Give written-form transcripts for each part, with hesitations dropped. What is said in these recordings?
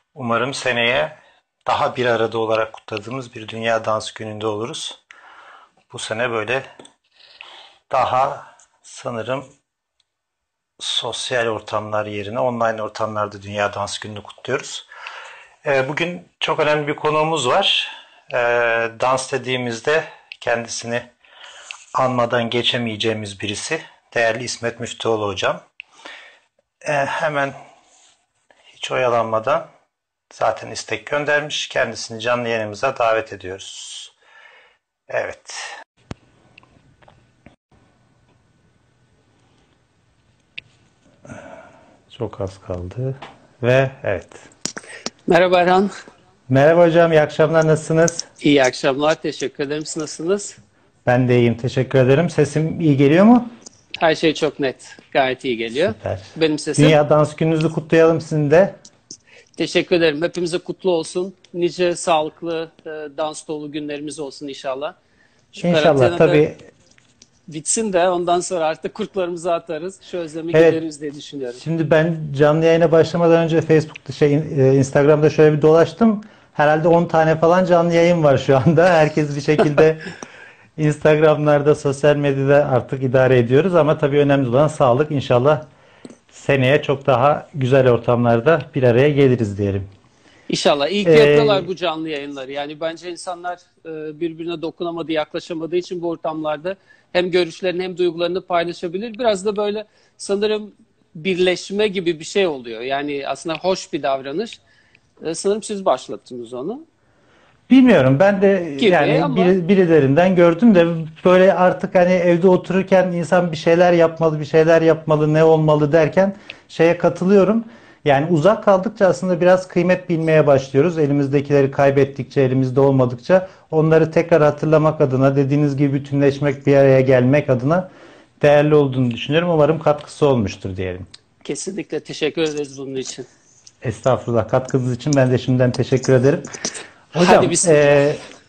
Umarım seneye daha bir arada olarak kutladığımız bir Dünya Dans Günü'nde oluruz. Bu sene böyle daha sanırım sosyal ortamlar yerine online ortamlarda Dünya Dans Günü'nü kutluyoruz. Bugün çok önemli bir konuğumuz var. Dans dediğimizde kendisini anmadan geçemeyeceğimiz birisi. Değerli İsmet Müftüoğlu hocam. Hemen hiç oyalanmadan zaten istek göndermiş. Kendisini canlı yayınımıza davet ediyoruz. Evet. Çok az kaldı. Ve evet. Merhaba Erhan. Merhaba hocam, iyi akşamlar, nasılsınız? İyi akşamlar. Teşekkür ederim. Siz nasılsınız? Ben de iyiyim, teşekkür ederim. Sesim iyi geliyor mu? Her şey çok net. Gayet iyi geliyor. Süper. Benim sesim. Dünya Dans Gününüzü kutlayalım sizin de. Teşekkür ederim. Hepimize kutlu olsun. Nice sağlıklı, dans dolu günlerimiz olsun inşallah. Şu İnşallah karantina da tabii. bitsin de ondan sonra artık kurtlarımızı atarız. Şu özlemi Evet. gideririz diye düşünüyorum. Şimdi ben canlı yayına başlamadan önce Facebook'ta Instagram'da şöyle bir dolaştım. Herhalde 10 tane falan canlı yayın var şu anda. Herkes bir şekilde Instagram'larda, sosyal medyada artık idare ediyoruz ama tabii önemli olan sağlık. İnşallah seneye çok daha güzel ortamlarda bir araya geliriz diyelim. İnşallah. İyi ki Ee, yapıyorlar bu canlı yayınları. Yani bence insanlar birbirine dokunamadığı, yaklaşamadığı için bu ortamlarda hem görüşlerini hem duygularını paylaşabilir. Biraz da böyle sanırım birleşme gibi bir şey oluyor. Yani aslında hoş bir davranış. Sanırım siz başlattınız onu Bilmiyorum, ben de gibi yani ama birilerinden gördüm de böyle artık hani evde otururken insan bir şeyler yapmalı, bir şeyler yapmalı, ne olmalı derken şeye katılıyorum. Yani uzak kaldıkça aslında biraz kıymet bilmeye başlıyoruz. Elimizdekileri kaybettikçe, elimizde olmadıkça onları tekrar hatırlamak adına, dediğiniz gibi bütünleşmek, bir araya gelmek adına değerli olduğunu düşünüyorum. Umarım katkısı olmuştur diyelim. kesinlikle teşekkür ederiz bunun için. Estağfurullah, katkınız için ben de şimdiden teşekkür ederim. Hadi Hocam, bismillah.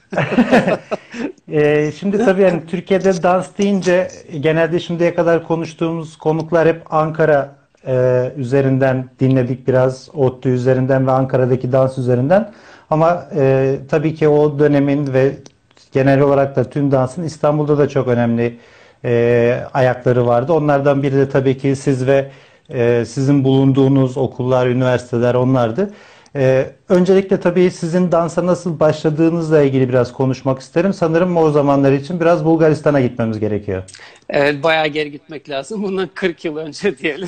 Şimdi tabii yani Türkiye'de dans deyince genelde şimdiye kadar konuştuğumuz konuklar hep Ankara üzerinden dinledik, biraz ODTÜ üzerinden ve Ankara'daki dans üzerinden. Ama tabii ki o dönemin ve genel olarak da tüm dansın İstanbul'da da çok önemli ayakları vardı. Onlardan biri de tabii ki siz ve sizin bulunduğunuz okullar, üniversiteler onlardı. Öncelikle tabii sizin dansa nasıl başladığınızla ilgili biraz konuşmak isterim. Sanırım o zamanlar için biraz Bulgaristan'a gitmemiz gerekiyor. Evet, bayağı geri gitmek lazım. Bundan 40 yıl önce diyelim.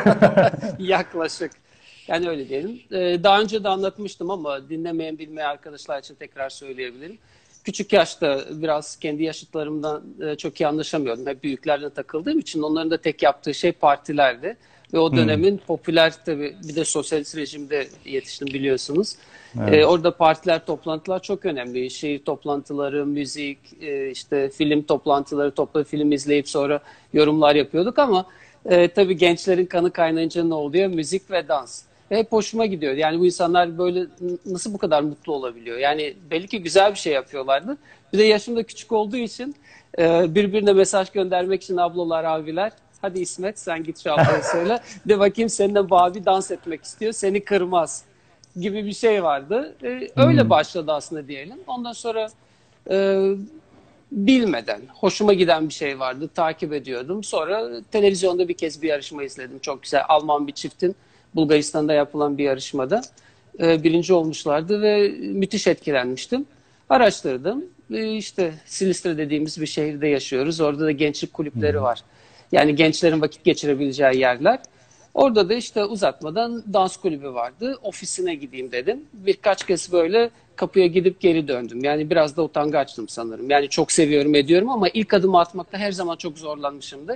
Yaklaşık. Yani öyle diyelim. Daha önce de anlatmıştım ama dinlemeyen bilmeyen arkadaşlar için tekrar söyleyebilirim. Küçük yaşta biraz kendi yaşıtlarımdan çok iyi anlaşamıyordum. Hep büyüklerle takıldığım için onların da tek yaptığı şey partilerdi. Ve o Hmm, dönemin popüler tabii bir de sosyalist rejimde yetiştim biliyorsunuz. evet. Orada partiler, toplantılar çok önemli. Şehir toplantıları, müzik, işte film toplantıları, toplu film izleyip sonra yorumlar yapıyorduk ama tabii gençlerin kanı kaynayınca ne oluyor? Müzik ve dans. Ve hep hoşuma gidiyor. Yani bu insanlar böyle nasıl bu kadar mutlu olabiliyor? Yani belli ki güzel bir şey yapıyorlardı. Bir de yaşım da küçük olduğu için birbirine mesaj göndermek için ablalar, abiler. Hadi İsmet sen git şu ablaya söyle. De bakayım seninle bu abi dans etmek istiyor. Seni kırmaz gibi bir şey vardı. Öyle Hmm. başladı aslında diyelim. Ondan sonra e, bilmeden hoşuma giden bir şey vardı. Takip ediyordum. Sonra televizyonda bir kez bir yarışma izledim. Çok güzel. Alman bir çiftin Bulgaristan'da yapılan bir yarışmada birinci olmuşlardı ve müthiş etkilenmiştim. Araştırdım. İşte Silistre dediğimiz bir şehirde yaşıyoruz. Orada da gençlik Hı kulüpleri hı. var. Yani gençlerin vakit geçirebileceği yerler. Orada da işte uzatmadan dans kulübü vardı. Ofisine gideyim dedim. Birkaç kez böyle kapıya gidip geri döndüm. Yani biraz da utangaçtım sanırım. Yani çok seviyorum ediyorum ama ilk adımı atmakta her zaman çok zorlanmışımdır.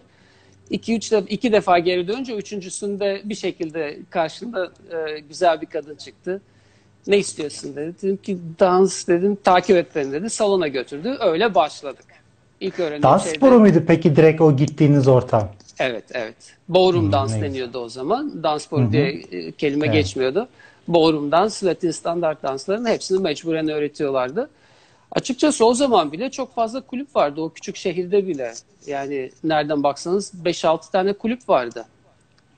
İki defa geri dönünce üçüncüsünde bir şekilde karşımda güzel bir kadın çıktı. Ne istiyorsun dedi. Dedim ki dans dedim. Takip et beni dedi. Salona götürdü. Öyle başladık. İlk öğrendiğim Dans şey sporu de muydu peki direkt o gittiğiniz ortam? evet, evet. Ballroom Hmm, dans ne güzel. deniyordu o zaman. Dans Hı sporu diye hı. kelime Evet. geçmiyordu. Ballroom dans, Latin standart dansların hepsini mecburen öğretiyorlardı. Açıkçası o zaman bile çok fazla kulüp vardı. O küçük şehirde bile. Yani nereden baksanız 5-6 tane kulüp vardı.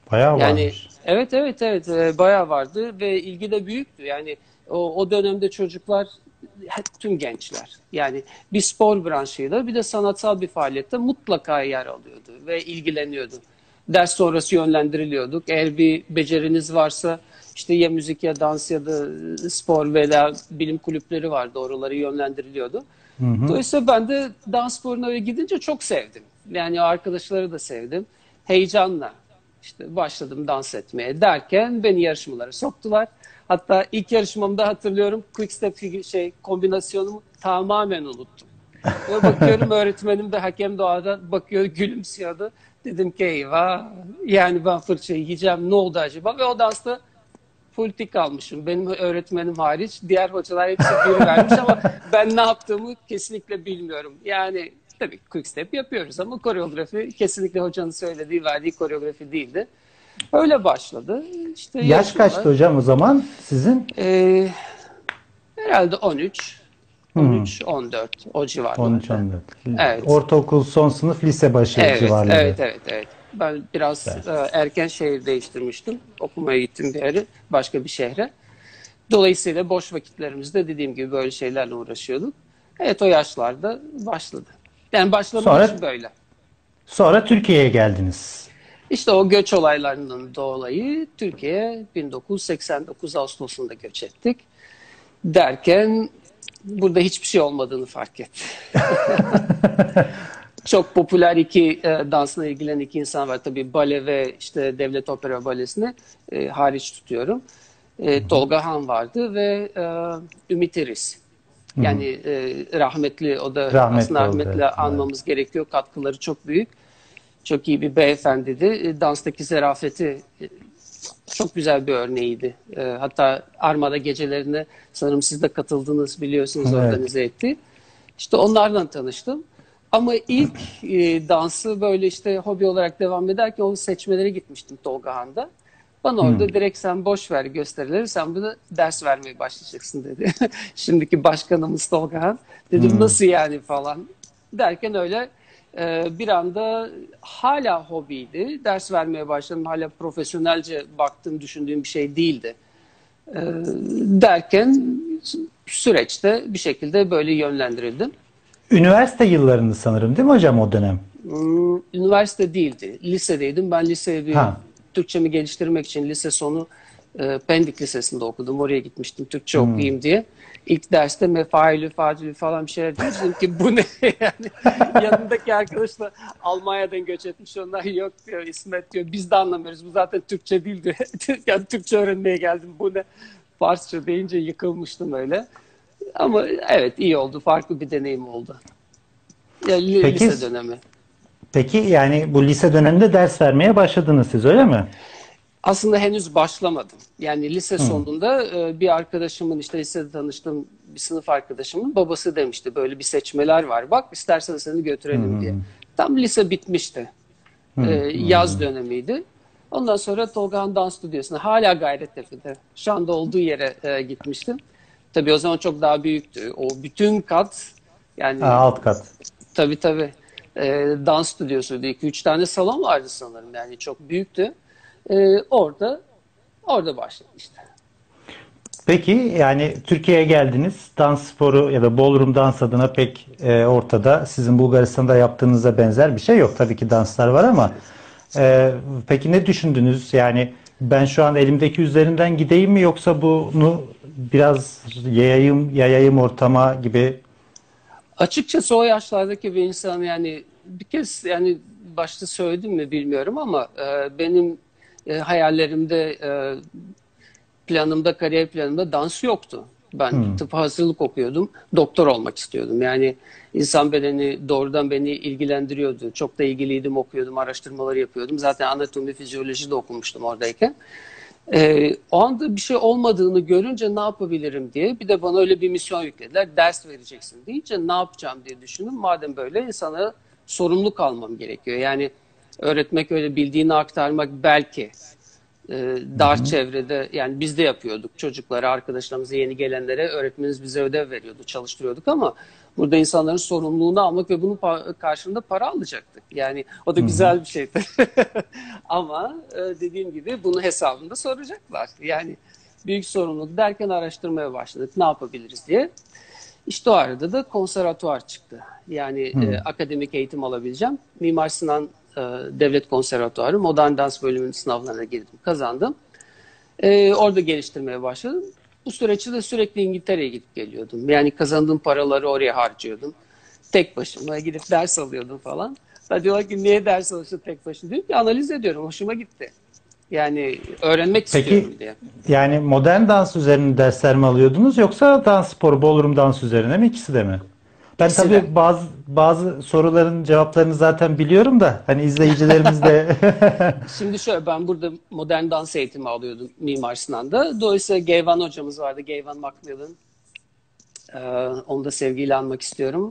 Bayağı Yani varmış. evet, bayağı vardı ve ilgi de büyüktü. Yani o dönemde çocuklar, tüm gençler yani bir spor branşıyla bir de sanatsal bir faaliyette mutlaka yer alıyordu ve ilgileniyordu. Ders sonrası yönlendiriliyorduk. Eğer bir beceriniz varsa işte ya müzik ya dans ya da spor veya bilim kulüpleri vardı. Oraları yönlendiriliyordu. Hı hı. Dolayısıyla ben de dans sporuna öyle gidince çok sevdim. Yani arkadaşları da sevdim. Heyecanla işte başladım dans etmeye derken beni yarışmalara soktular. Hatta ilk yarışmamda hatırlıyorum quick step kombinasyonumu tamamen unuttum. Ve bakıyorum öğretmenim de hakem doğada bakıyor gülümsüyordu. Dedim ki eyvah yani ben fırçayı yiyeceğim ne oldu acaba? Ve o dansta full tik almışım. Benim öğretmenim hariç. Diğer hocalar hepsi bir vermiş ama ben ne yaptığımı kesinlikle bilmiyorum. Yani tabii quick step yapıyoruz ama koreografi kesinlikle hocanın söylediği, verdiği koreografi değildi. Öyle başladı. İşte Yaş yarışmalar. kaçtı hocam o zaman sizin? Ee, herhalde 13, Hı. 13, 14 o 13, civarlarda. 14. Evet. Ortaokul son sınıf, lise başı civarları. Evet. Ben biraz Evet. erken şehir değiştirmiştim. Okumaya gittim bir yere, başka bir şehre. Dolayısıyla boş vakitlerimizde dediğim gibi böyle şeylerle uğraşıyorduk. Evet o yaşlarda başladı. Yani başlangıç Sonra böyle. sonra Türkiye'ye geldiniz. İşte o göç olaylarının dolayı Türkiye'ye 1989 Ağustos'unda göç ettik. Derken burada hiçbir şey olmadığını fark ettim. Çok popüler iki dansla ilgilenen iki insan var. Tabii bale ve işte devlet opera balesini hariç tutuyorum. Tolga Han vardı ve Ümit Eriz. Hı hı. Yani rahmetli, o da aslında Rahmetli oldu. rahmetle Evet. Evet. anmamız gerekiyor. Katkıları çok büyük. Çok iyi bir beyefendiydi. Danstaki zarafeti çok güzel bir örneğiydi. Hatta Armada gecelerine sanırım siz de katıldınız biliyorsunuz Evet. organize etti. İşte onlarla tanıştım. Ama ilk dansı böyle işte hobi olarak devam ederken onun seçmelere gitmiştim Tolga Han'da. Bana Hı. orada direkt sen boş ver gösterileri sen bunu ders vermeye başlayacaksın dedi. Şimdiki başkanımız Tolga Han. Dedim Hı. nasıl yani falan. Derken öyle bir anda hala hobiydi. Ders vermeye başladım. Hala profesyonelce baktığım, düşündüğüm bir şey değildi. E, derken süreçte bir şekilde böyle yönlendirildim. Üniversite yıllarında sanırım değil mi hocam o dönem? Üniversite değildi. Lisedeydim. Ben liseye bir Ha. Türkçemi geliştirmek için lise sonu Pendik Lisesi'nde okudum. Oraya gitmiştim Türkçe Hı. okuyayım diye. İlk derste mefailü, facilü falan bir şeyler diyor. Dedim ki bu ne yani. Yanındaki arkadaş da Almanya'dan göç etmiş. Onlar yok diyor İsmet diyor. Biz de anlamıyoruz. Bu zaten Türkçe değil diyor. Yani Türkçe öğrenmeye geldim. Bu ne? Farsça deyince yıkılmıştım öyle. Ama evet iyi oldu. Farklı bir deneyim oldu. Ya, Peki lise dönemi. peki yani bu lise döneminde ders vermeye başladınız siz öyle mi? Aslında henüz başlamadım. Yani lise Hı. sonunda bir arkadaşımın işte lisede tanıştığım bir sınıf arkadaşımın babası demişti böyle bir seçmeler var bak istersen seni Hı götürelim hı. diye. Tam lise bitmişti. Hı Yaz hı. dönemiydi. Ondan sonra Tolgahan Dans Stüdyosu'na hala Gayrettepe'de şu anda olduğu yere gitmiştim. Tabii o zaman çok daha büyüktü. O bütün kat yani Alt kat. tabii e, dans stüdyosuydu. 2-3 tane salon vardı sanırım yani çok büyüktü. Orada başladı işte. Peki yani Türkiye'ye geldiniz. Dans sporu ya da ballroom dans adına pek ortada. Sizin Bulgaristan'da yaptığınıza benzer bir şey yok. Tabii ki danslar var ama peki ne düşündünüz? Yani ben şu an elimdeki üzerinden gideyim mi yoksa bunu biraz yayayım ortama gibi. Açıkçası o yaşlardaki bir insan yani bir kez yani başta söyledim mi bilmiyorum ama benim hayallerimde planımda kariyer planımda dans yoktu. Ben Hmm. tıp hazırlık okuyordum. Doktor olmak istiyordum. Yani insan bedeni doğrudan beni ilgilendiriyordu. Çok da ilgiliydim, okuyordum, araştırmaları yapıyordum. Zaten anatomi, fizyoloji de okumuştum oradayken. O anda bir şey olmadığını görünce ne yapabilirim diye bir de bana öyle bir misyon yüklediler. Ders vereceksin deyince ne yapacağım diye düşündüm. Madem böyle sana sorumluluk almam gerekiyor. Yani öğretmek öyle bildiğini aktarmak belki. Dar çevrede, yani biz de yapıyorduk. Çocuklara, arkadaşlarımıza, yeni gelenlere öğretmenimiz bize ödev veriyordu, çalıştırıyorduk ama burada insanların sorumluluğunu almak ve bunun karşılığında para alacaktık. Yani o da Hı hı. güzel bir şeydi. Ama dediğim gibi bunu hesabında soracaklar. Yani büyük sorumluluk derken araştırmaya başladık. Ne yapabiliriz diye. İşte o arada da konservatuvar çıktı. Yani Hı. akademik eğitim alabileceğim. Mimar Sinan Devlet Konservatuvarı Modern Dans bölümünün sınavlarına girdim, kazandım. Orada geliştirmeye başladım. Bu süreçte de sürekli İngiltere'ye gidip geliyordum. Yani kazandığım paraları oraya harcıyordum. Tek başıma gidip ders alıyordum falan. Da diyorlar ki niye ders alıyorsun tek başına? Diyorum ki analiz ediyorum. Hoşuma gitti. Yani öğrenmek istiyorum Peki diye. yani modern dans üzerine dersler mi alıyordunuz yoksa dans sporu, ballroom dans üzerine mi, ikisi de mi? Ben İkisi de. tabii bazı soruların cevaplarını zaten biliyorum da hani izleyicilerimiz de Şimdi şöyle, ben burada modern dans eğitimi alıyordum Mimar Sinan'da. Dolayısıyla Geyvan hocamız vardı. Geyvan Macmillan. Ee, Onu da sevgiyle anmak istiyorum.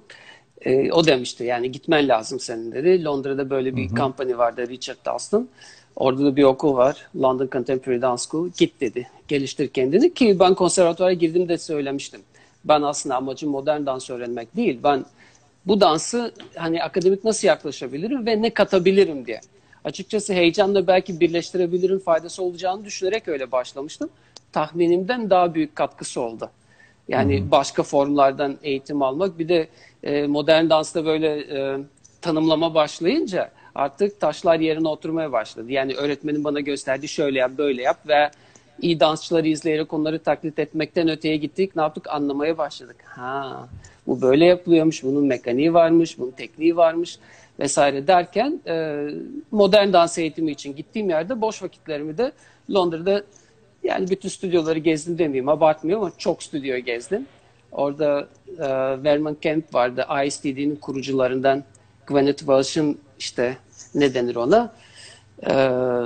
O demişti yani gitmen lazım senin dedi. Londra'da böyle Hı bir hı. company vardı, Richard Dawson. Orada da bir okul var. London Contemporary Dance School. Git dedi. Geliştir kendini, ki ben konservatuvara girdiğimde söylemiştim. Ben aslında amacım modern dans öğrenmek değil. Ben bu dansı hani akademik nasıl yaklaşabilirim ve ne katabilirim diye. Açıkçası heyecanla belki birleştirebilirim, faydası olacağını düşünerek öyle başlamıştım. Tahminimden daha büyük katkısı oldu. Hı hı. Yani başka formlardan eğitim almak, bir de modern dansta böyle tanımlama başlayınca artık taşlar yerine oturmaya başladı. Yani öğretmenin bana gösterdiği şöyle yap, böyle yap ve iyi dansçıları izleyerek onları taklit etmekten öteye gittik. Ne yaptık? Anlamaya başladık. Ha, bu böyle yapılıyormuş, bunun mekaniği varmış, bunun tekniği varmış vesaire derken modern dans eğitimi için gittiğim yerde boş vakitlerimi de Londra'da, yani bütün stüdyoları gezdim demeyeyim, abartmıyorum ama çok stüdyo gezdim. Orada Vernon Kent vardı, ISTD'nin kurucularından. Gwyneth Walsh'ın işte, ne denir ona, e,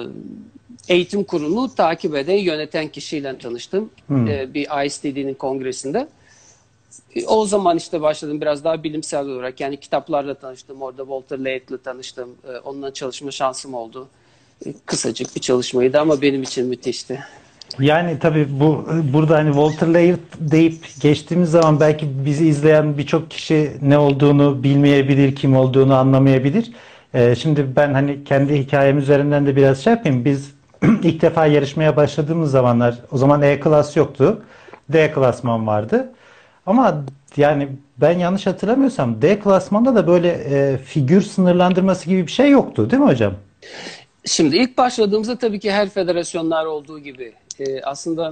eğitim kurulunu takip eden, yöneten kişiyle tanıştım. Hı. Bir ISTD'nin kongresinde. O zaman işte başladım biraz daha bilimsel olarak. Yani kitaplarla tanıştım. Orada Walter Lake'le tanıştım. Onunla çalışma şansım oldu. Kısacık bir çalışmaydı ama benim için müthişti. Yani tabii burada hani Walter Laird deyip geçtiğimiz zaman belki bizi izleyen birçok kişi ne olduğunu bilmeyebilir, kim olduğunu anlamayabilir. Şimdi ben hani kendi hikayem üzerinden de biraz şey yapayım. Biz ilk defa yarışmaya başladığımız zamanlar, o zaman E-klas yoktu. D klasman vardı. Ama yani ben yanlış hatırlamıyorsam D klasmanda da böyle figür sınırlandırması gibi bir şey yoktu, değil mi hocam? Şimdi ilk başladığımızda tabii ki her federasyonlar olduğu gibi aslında,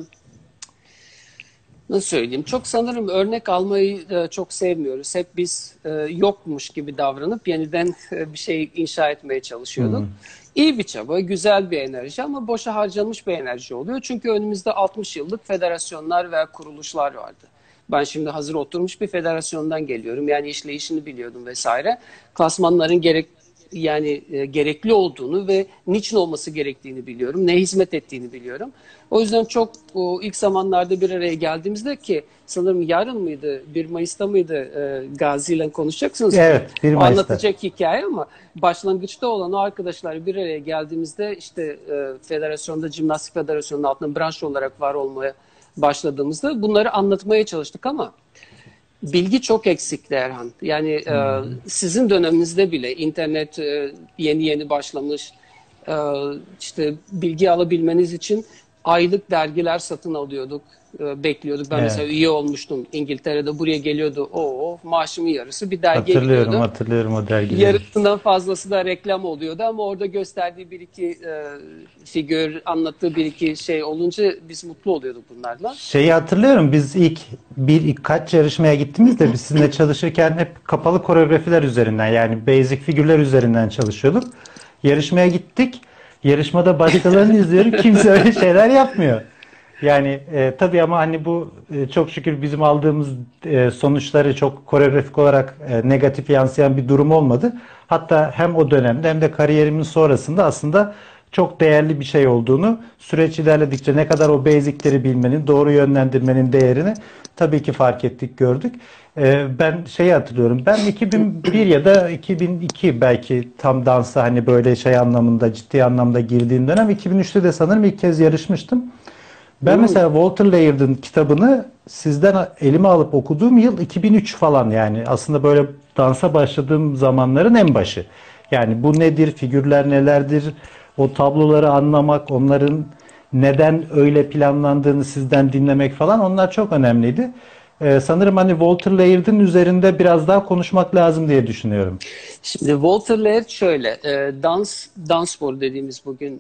nasıl söyleyeyim, çok sanırım örnek almayı çok sevmiyoruz. Hep biz yokmuş gibi davranıp yeniden bir şey inşa etmeye çalışıyorduk. Hmm. İyi bir çaba, güzel bir enerji ama boşa harcanmış bir enerji oluyor. Çünkü önümüzde 60 yıllık federasyonlar veya kuruluşlar vardı. Ben şimdi hazır oturmuş bir federasyondan geliyorum. Yani işleyişini biliyordum vesaire. Klasmanların gerekli olduğunu ve niçin olması gerektiğini biliyorum. Ne hizmet ettiğini biliyorum. O yüzden çok ilk zamanlarda bir araya geldiğimizde, ki sanırım yarın mıydı, 1 Mayıs'ta mıydı, Gazi ile konuşacaksınız. Evet, 1 O Mayıs'ta. anlatacak hikaye, ama başlangıçta olan o arkadaşlar bir araya geldiğimizde işte federasyonda, Jimnastik Federasyonu'nun altında branş olarak var olmaya başladığımızda bunları anlatmaya çalıştık ama bilgi çok eksikti Erhan. Yani sizin döneminizde bile internet yeni yeni başlamış. E, işte bilgi alabilmeniz için aylık dergiler satın alıyorduk. Bekliyorduk. Ben mesela Evet. üye olmuştum İngiltere'de. Buraya geliyordu. O maaşımın yarısı bir dergiye Hatırlıyorum, gidiyordu. hatırlıyorum o dergileri. Yarısından fazlası da reklam oluyordu ama orada gösterdiği bir iki figür, anlattığı bir iki şey olunca biz mutlu oluyorduk bunlarla. Şeyi hatırlıyorum, biz ilk kaç yarışmaya gittiğimizde biz sizinle çalışırken hep kapalı koreografiler üzerinden, yani basic figürler üzerinden çalışıyorduk. Yarışmaya gittik. Yarışmada başkalarını izliyorum. Kimse öyle şeyler yapmıyor. Yani tabii ama hani bu çok şükür bizim aldığımız sonuçları çok koreografik olarak negatif yansıyan bir durum olmadı. Hatta hem o dönemde hem de kariyerimin sonrasında aslında çok değerli bir şey olduğunu, süreç ilerledikçe ne kadar o basic'leri bilmenin, doğru yönlendirmenin değerini tabii ki fark ettik, gördük. Ben şeyi hatırlıyorum. Ben 2001 ya da 2002 belki tam dansa hani böyle şey anlamında, ciddi anlamda girdiğim dönem. 2003'te de sanırım ilk kez yarışmıştım. Ben Hmm. mesela Walter Layard'ın kitabını sizden elime alıp okuduğum yıl 2003 falan, yani aslında böyle dansa başladığım zamanların en başı. Yani bu nedir, figürler nelerdir, o tabloları anlamak, onların neden öyle planlandığını sizden dinlemek falan, onlar çok önemliydi. Sanırım hani Walter Layard'ın üzerinde biraz daha konuşmak lazım diye düşünüyorum. Şimdi Walter Laird şöyle, dans sporu dediğimiz bugün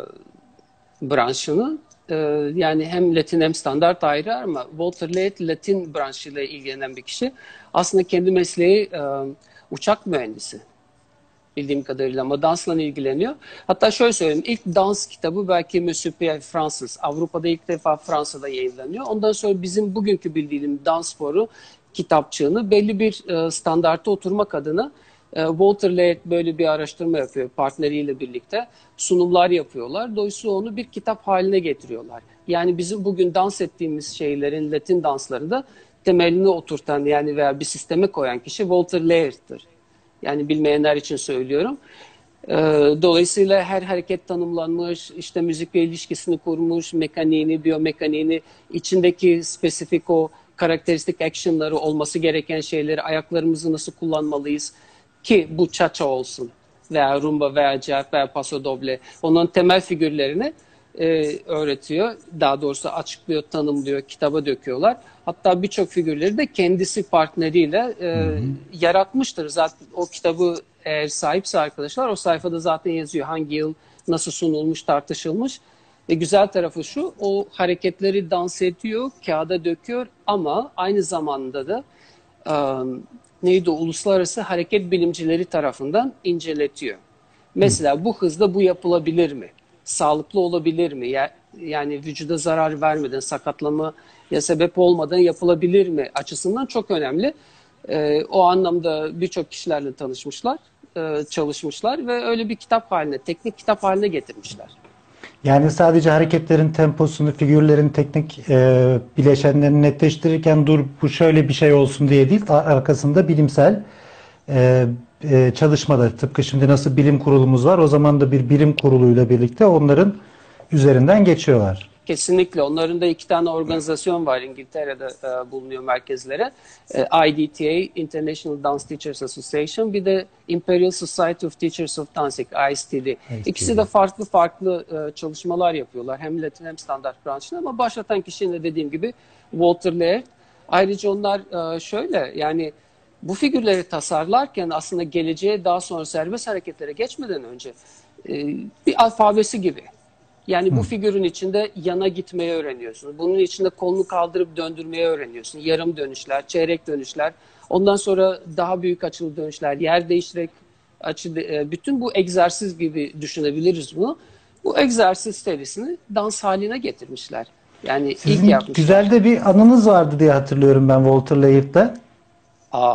branşını e, yani hem Latin hem standart ayrı ama Walter Laird Latin branşıyla ilgilenen bir kişi. Aslında kendi mesleği uçak mühendisi bildiğim kadarıyla ama dansla ilgileniyor. Hatta şöyle söyleyeyim, ilk dans kitabı belki Monsieur Pierre Fransız. Avrupa'da ilk defa Fransa'da yayınlanıyor. Ondan sonra bizim bugünkü bildiğimiz dans sporu kitapçığını belli bir standarta oturmak adına Walter Laird böyle bir araştırma yapıyor partneriyle birlikte. Sunumlar yapıyorlar. Dolayısıyla onu bir kitap haline getiriyorlar. Yani bizim bugün dans ettiğimiz şeylerin Latin danslarında temelini oturtan yani veya bir sisteme koyan kişi Walter Laird'tir. Yani bilmeyenler için söylüyorum. Dolayısıyla her hareket tanımlanmış, işte müzikle ilişkisini kurmuş, mekaniğini, biyomekaniğini, içindeki spesifik o karakteristik action'ları olması gereken şeyleri, ayaklarımızı nasıl kullanmalıyız ki bu cha-cha olsun veya rumba veya jazz veya paso doble. Onun temel figürlerini öğretiyor. Daha doğrusu açıklıyor, tanımlıyor, kitaba döküyorlar. Hatta birçok figürleri de kendisi partneriyle Hı hı. yaratmıştır. Zaten o kitabı eğer sahipse arkadaşlar o sayfada zaten yazıyor hangi yıl nasıl sunulmuş, tartışılmış. Ve güzel tarafı şu, o hareketleri dans ediyor, kağıda döküyor ama aynı zamanda da e, neydi o, uluslararası hareket bilimcileri tarafından inceletiyor. Hı. Mesela bu hızda bu yapılabilir mi? Sağlıklı olabilir mi? Yani vücuda zarar vermeden, sakatlamaya sebep olmadan yapılabilir mi? Açısından çok önemli. O anlamda birçok kişilerle tanışmışlar, çalışmışlar ve öyle bir kitap haline, teknik kitap haline getirmişler. Yani sadece hareketlerin temposunu, figürlerin teknik bileşenlerini netleştirirken dur bu şöyle bir şey olsun diye değil, arkasında bilimsel e, çalışmalar. Tıpkı şimdi nasıl bilim kurulumuz var, o zaman da bir bilim kuruluyla birlikte onların üzerinden geçiyorlar. Kesinlikle. Onların da iki tane organizasyon var İngiltere'de bulunuyor merkezlere. IDTA, International Dance Teachers Association, bir de Imperial Society of Teachers of Dancing, ISTD. İkisi de ISTD. farklı farklı çalışmalar yapıyorlar. Hem Latin hem standart branşında ama başlatan kişinin de dediğim gibi Walter Laird. Ayrıca onlar şöyle yani bu figürleri tasarlarken aslında geleceğe daha sonra serbest hareketlere geçmeden önce bir alfabesi gibi. Yani bu Hı. figürün içinde yana gitmeyi öğreniyorsun. Bunun içinde kolunu kaldırıp döndürmeyi öğreniyorsun. Yarım dönüşler, çeyrek dönüşler. Ondan sonra daha büyük açılı dönüşler, yer değiştirerek bütün bu egzersiz gibi düşünebiliriz bunu. Bu egzersiz serisini dans haline getirmişler. Yani ilk Sizin güzel yapmışlar. de bir anınız vardı diye hatırlıyorum ben Walter Layard'da. Aa.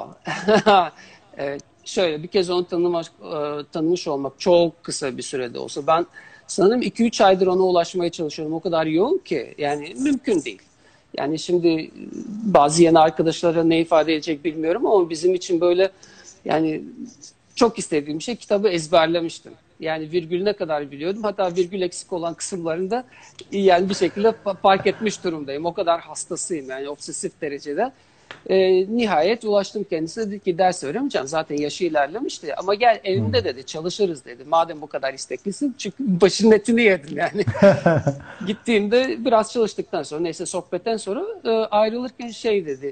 Evet, şöyle bir kez onu tanımış olmak çok kısa bir sürede olsa. Ben sanırım 2-3 aydır ona ulaşmaya çalışıyorum. O kadar yoğun ki yani mümkün değil. Yani şimdi bazı yeni arkadaşlara ne ifade edecek bilmiyorum ama bizim için böyle yani çok istediğim şey kitabı ezberlemiştim. Yani virgülüne kadar biliyordum. Hatta virgül eksik olan kısımlarında yani bir şekilde fark etmiş durumdayım. O kadar hastasıyım yani obsesif derecede. Nihayet ulaştım kendisine, dedi ki ders veremeyeceğim zaten yaşı ilerlemişti ama gel Hı. evimde dedi çalışırız dedi madem bu kadar isteklisin çünkü başının etini yedim yani. Gittiğimde biraz çalıştıktan sonra neyse sohbetten sonra ayrılırken şey dedi,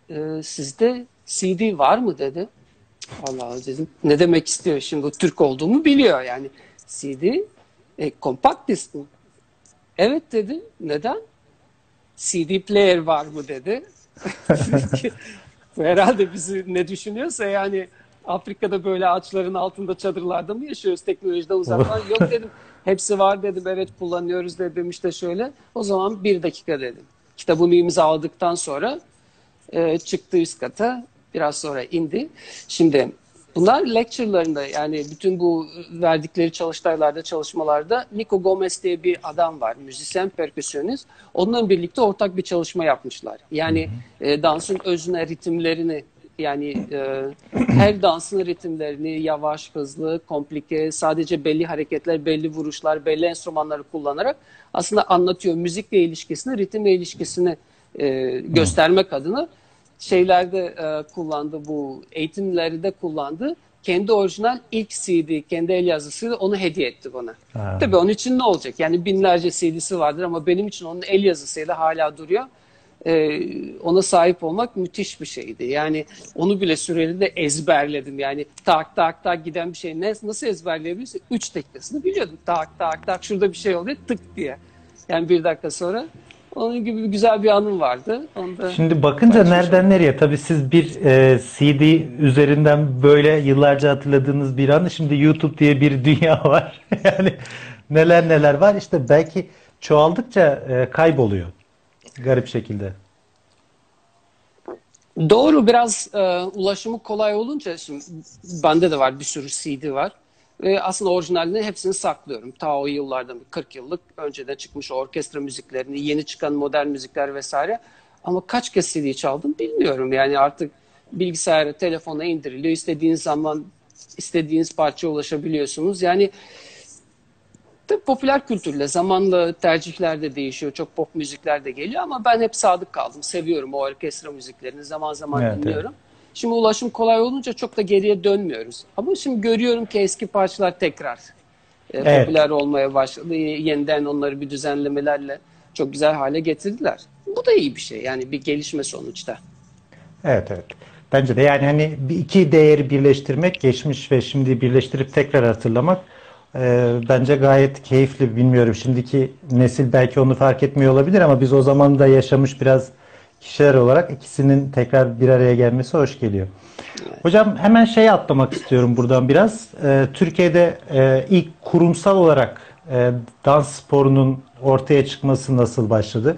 sizde CD var mı dedi. Allah Allah dedim ne demek istiyor şimdi, bu Türk olduğumu biliyor yani. CD kompakt disk mi? Evet dedi, neden? CD player var mı dedi. Bu herhalde bizi ne düşünüyorsa yani Afrika'da böyle ağaçların altında çadırlarda mı yaşıyoruz teknolojiden uzaktan? Yok dedim. Hepsi var dedim. Evet kullanıyoruz dedim işte şöyle. O zaman bir dakika dedim. Kitabımı imzaladıktan sonra çıktı üst kata. Biraz sonra indi. Şimdi Bunlar lecture'larında, yani bütün bu verdikleri çalıştaylarda, çalışmalarda Nico Gomez diye bir adam var. Müzisyen, perküsyonist. Onunla birlikte ortak bir çalışma yapmışlar. Hı Yani hı. dansın özüne, ritimlerini, yani her dansın ritimlerini yavaş, hızlı, komplike, sadece belli hareketler, belli vuruşlar, belli enstrümanları kullanarak aslında anlatıyor. Müzikle ilişkisini, ritimle ilişkisini Hı. göstermek adına şeylerde kullandı, bu eğitimlerde kullandı. Kendi orijinal ilk CD, kendi el yazısıyla onu hediye etti bana. Ha. Tabii onun için ne olacak? Yani binlerce CD'si vardır ama benim için onun el yazısıyla hala duruyor. Ona sahip olmak müthiş bir şeydi. Yani onu bile süreli de ezberledim. Yani tak tak tak giden bir şey nasıl ezberleyebilirsin? 3 dakikasını biliyordum. Tak tak tak şurada bir şey oluyor tık diye. Yani 1 dakika sonra onun gibi bir güzel bir anım vardı. Onu da Şimdi bakınca paylaşmış nereden oldum. nereye? Tabii siz bir CD üzerinden böyle yıllarca hatırladığınız bir anı. Şimdi YouTube diye bir dünya var. Yani neler neler var. İşte belki çoğaldıkça kayboluyor. Garip şekilde. Doğru, biraz ulaşımı kolay olunca şimdi bende de var, bir sürü CD var. Ve aslında orijinalini hepsini saklıyorum. Ta o yıllardan 40 yıllık önceden çıkmış orkestra müziklerini, yeni çıkan modern müzikler vesaire. Ama kaç kez CD çaldım bilmiyorum. Yani artık bilgisayara, telefona indiriliyor. İstediğiniz zaman istediğiniz parçaya ulaşabiliyorsunuz. Yani tabii popüler kültürle zamanla tercihler de değişiyor. Çok pop müzikler de geliyor ama ben hep sadık kaldım. Seviyorum o orkestra müziklerini. Zaman zaman Evet, evet. dinliyorum. Şimdi ulaşım kolay olunca çok da geriye dönmüyoruz. Ama şimdi görüyorum ki eski parçalar tekrar Evet. popüler olmaya başladı. Yeniden onları bir düzenlemelerle çok güzel hale getirdiler. Bu da iyi bir şey. Yani bir gelişme sonuçta. Evet, evet. Bence de yani hani bir iki değeri birleştirmek, geçmiş ve şimdi birleştirip tekrar hatırlamak bence gayet keyifli. Bilmiyorum şimdiki nesil belki onu fark etmiyor olabilir ama biz o zaman da yaşamış biraz kişiler olarak ikisinin tekrar bir araya gelmesi hoş geliyor. Evet. Hocam hemen şeye atlamak istiyorum buradan biraz. Türkiye'de ilk kurumsal olarak dans sporunun ortaya çıkması nasıl başladı?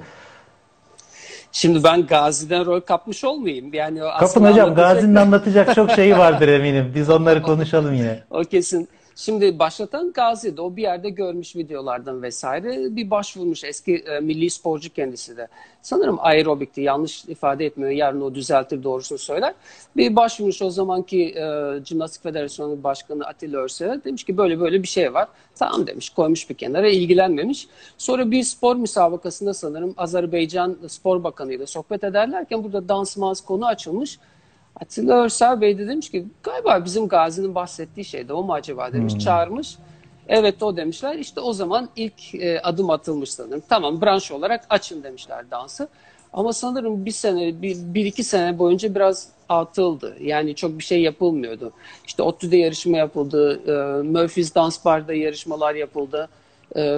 Şimdi ben Gazi'den rol kapmış olmayayım. Yani o Kapın asıl hocam, anlatacak. Gazi'nin anlatacak çok şeyi vardır eminim. Biz onları konuşalım yine. O kesin. Şimdi başlatan Gazi'de, o bir yerde görmüş videolardan vesaire, bir başvurmuş, eski milli sporcu kendisi de. Sanırım aerobikti, yanlış ifade etmiyor, yarın o düzeltir, doğrusunu söyler. Bir başvurmuş o zamanki Jimnastik Federasyonu Başkanı Atilla Örsel'e, demiş ki böyle böyle bir şey var. Tamam demiş, koymuş bir kenara, ilgilenmemiş. Sonra bir spor müsabakasında sanırım Azerbaycan Spor Bakanı ile sohbet ederlerken burada dans mans konu açılmış. Atilla Örsel Bey de demiş ki galiba bizim Gazi'nin bahsettiği şey de o mu acaba demiş. Hmm. Çağırmış. Evet o demişler. İşte o zaman ilk adım atılmış sanırım. Tamam, branş olarak açın demişler dansı. Ama sanırım bir sene, bir iki sene boyunca biraz atıldı. Yani çok bir şey yapılmıyordu. İşte ODTÜ'de yarışma yapıldı. Murphy's Dance Bar'da yarışmalar yapıldı. E,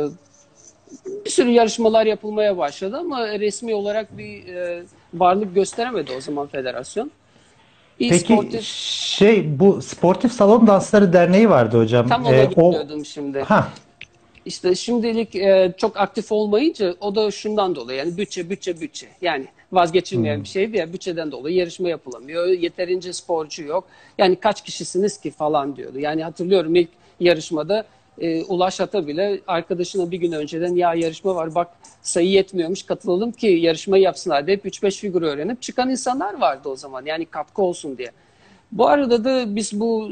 Bir sürü yarışmalar yapılmaya başladı ama resmi olarak bir varlık gösteremedi o zaman federasyon. Bir Peki sportif, bu Sportif Salon Dansları Derneği vardı hocam. tam ona O geliyordum şimdi. ha İşte şimdilik çok aktif olmayınca, o da şundan dolayı, yani bütçe. Yani vazgeçilmeyen bir şey diye, bütçeden dolayı yarışma yapılamıyor. Yeterince sporcu yok. Yani kaç kişisiniz ki falan diyordu. Yani hatırlıyorum ilk yarışmada Ulaş Ata bile arkadaşına bir gün önceden ya yarışma var bak sayı yetmiyormuş katılalım ki yarışmayı yapsınlar deyip 3-5 figür öğrenip çıkan insanlar vardı o zaman. Yani katkı olsun diye. Bu arada da biz bu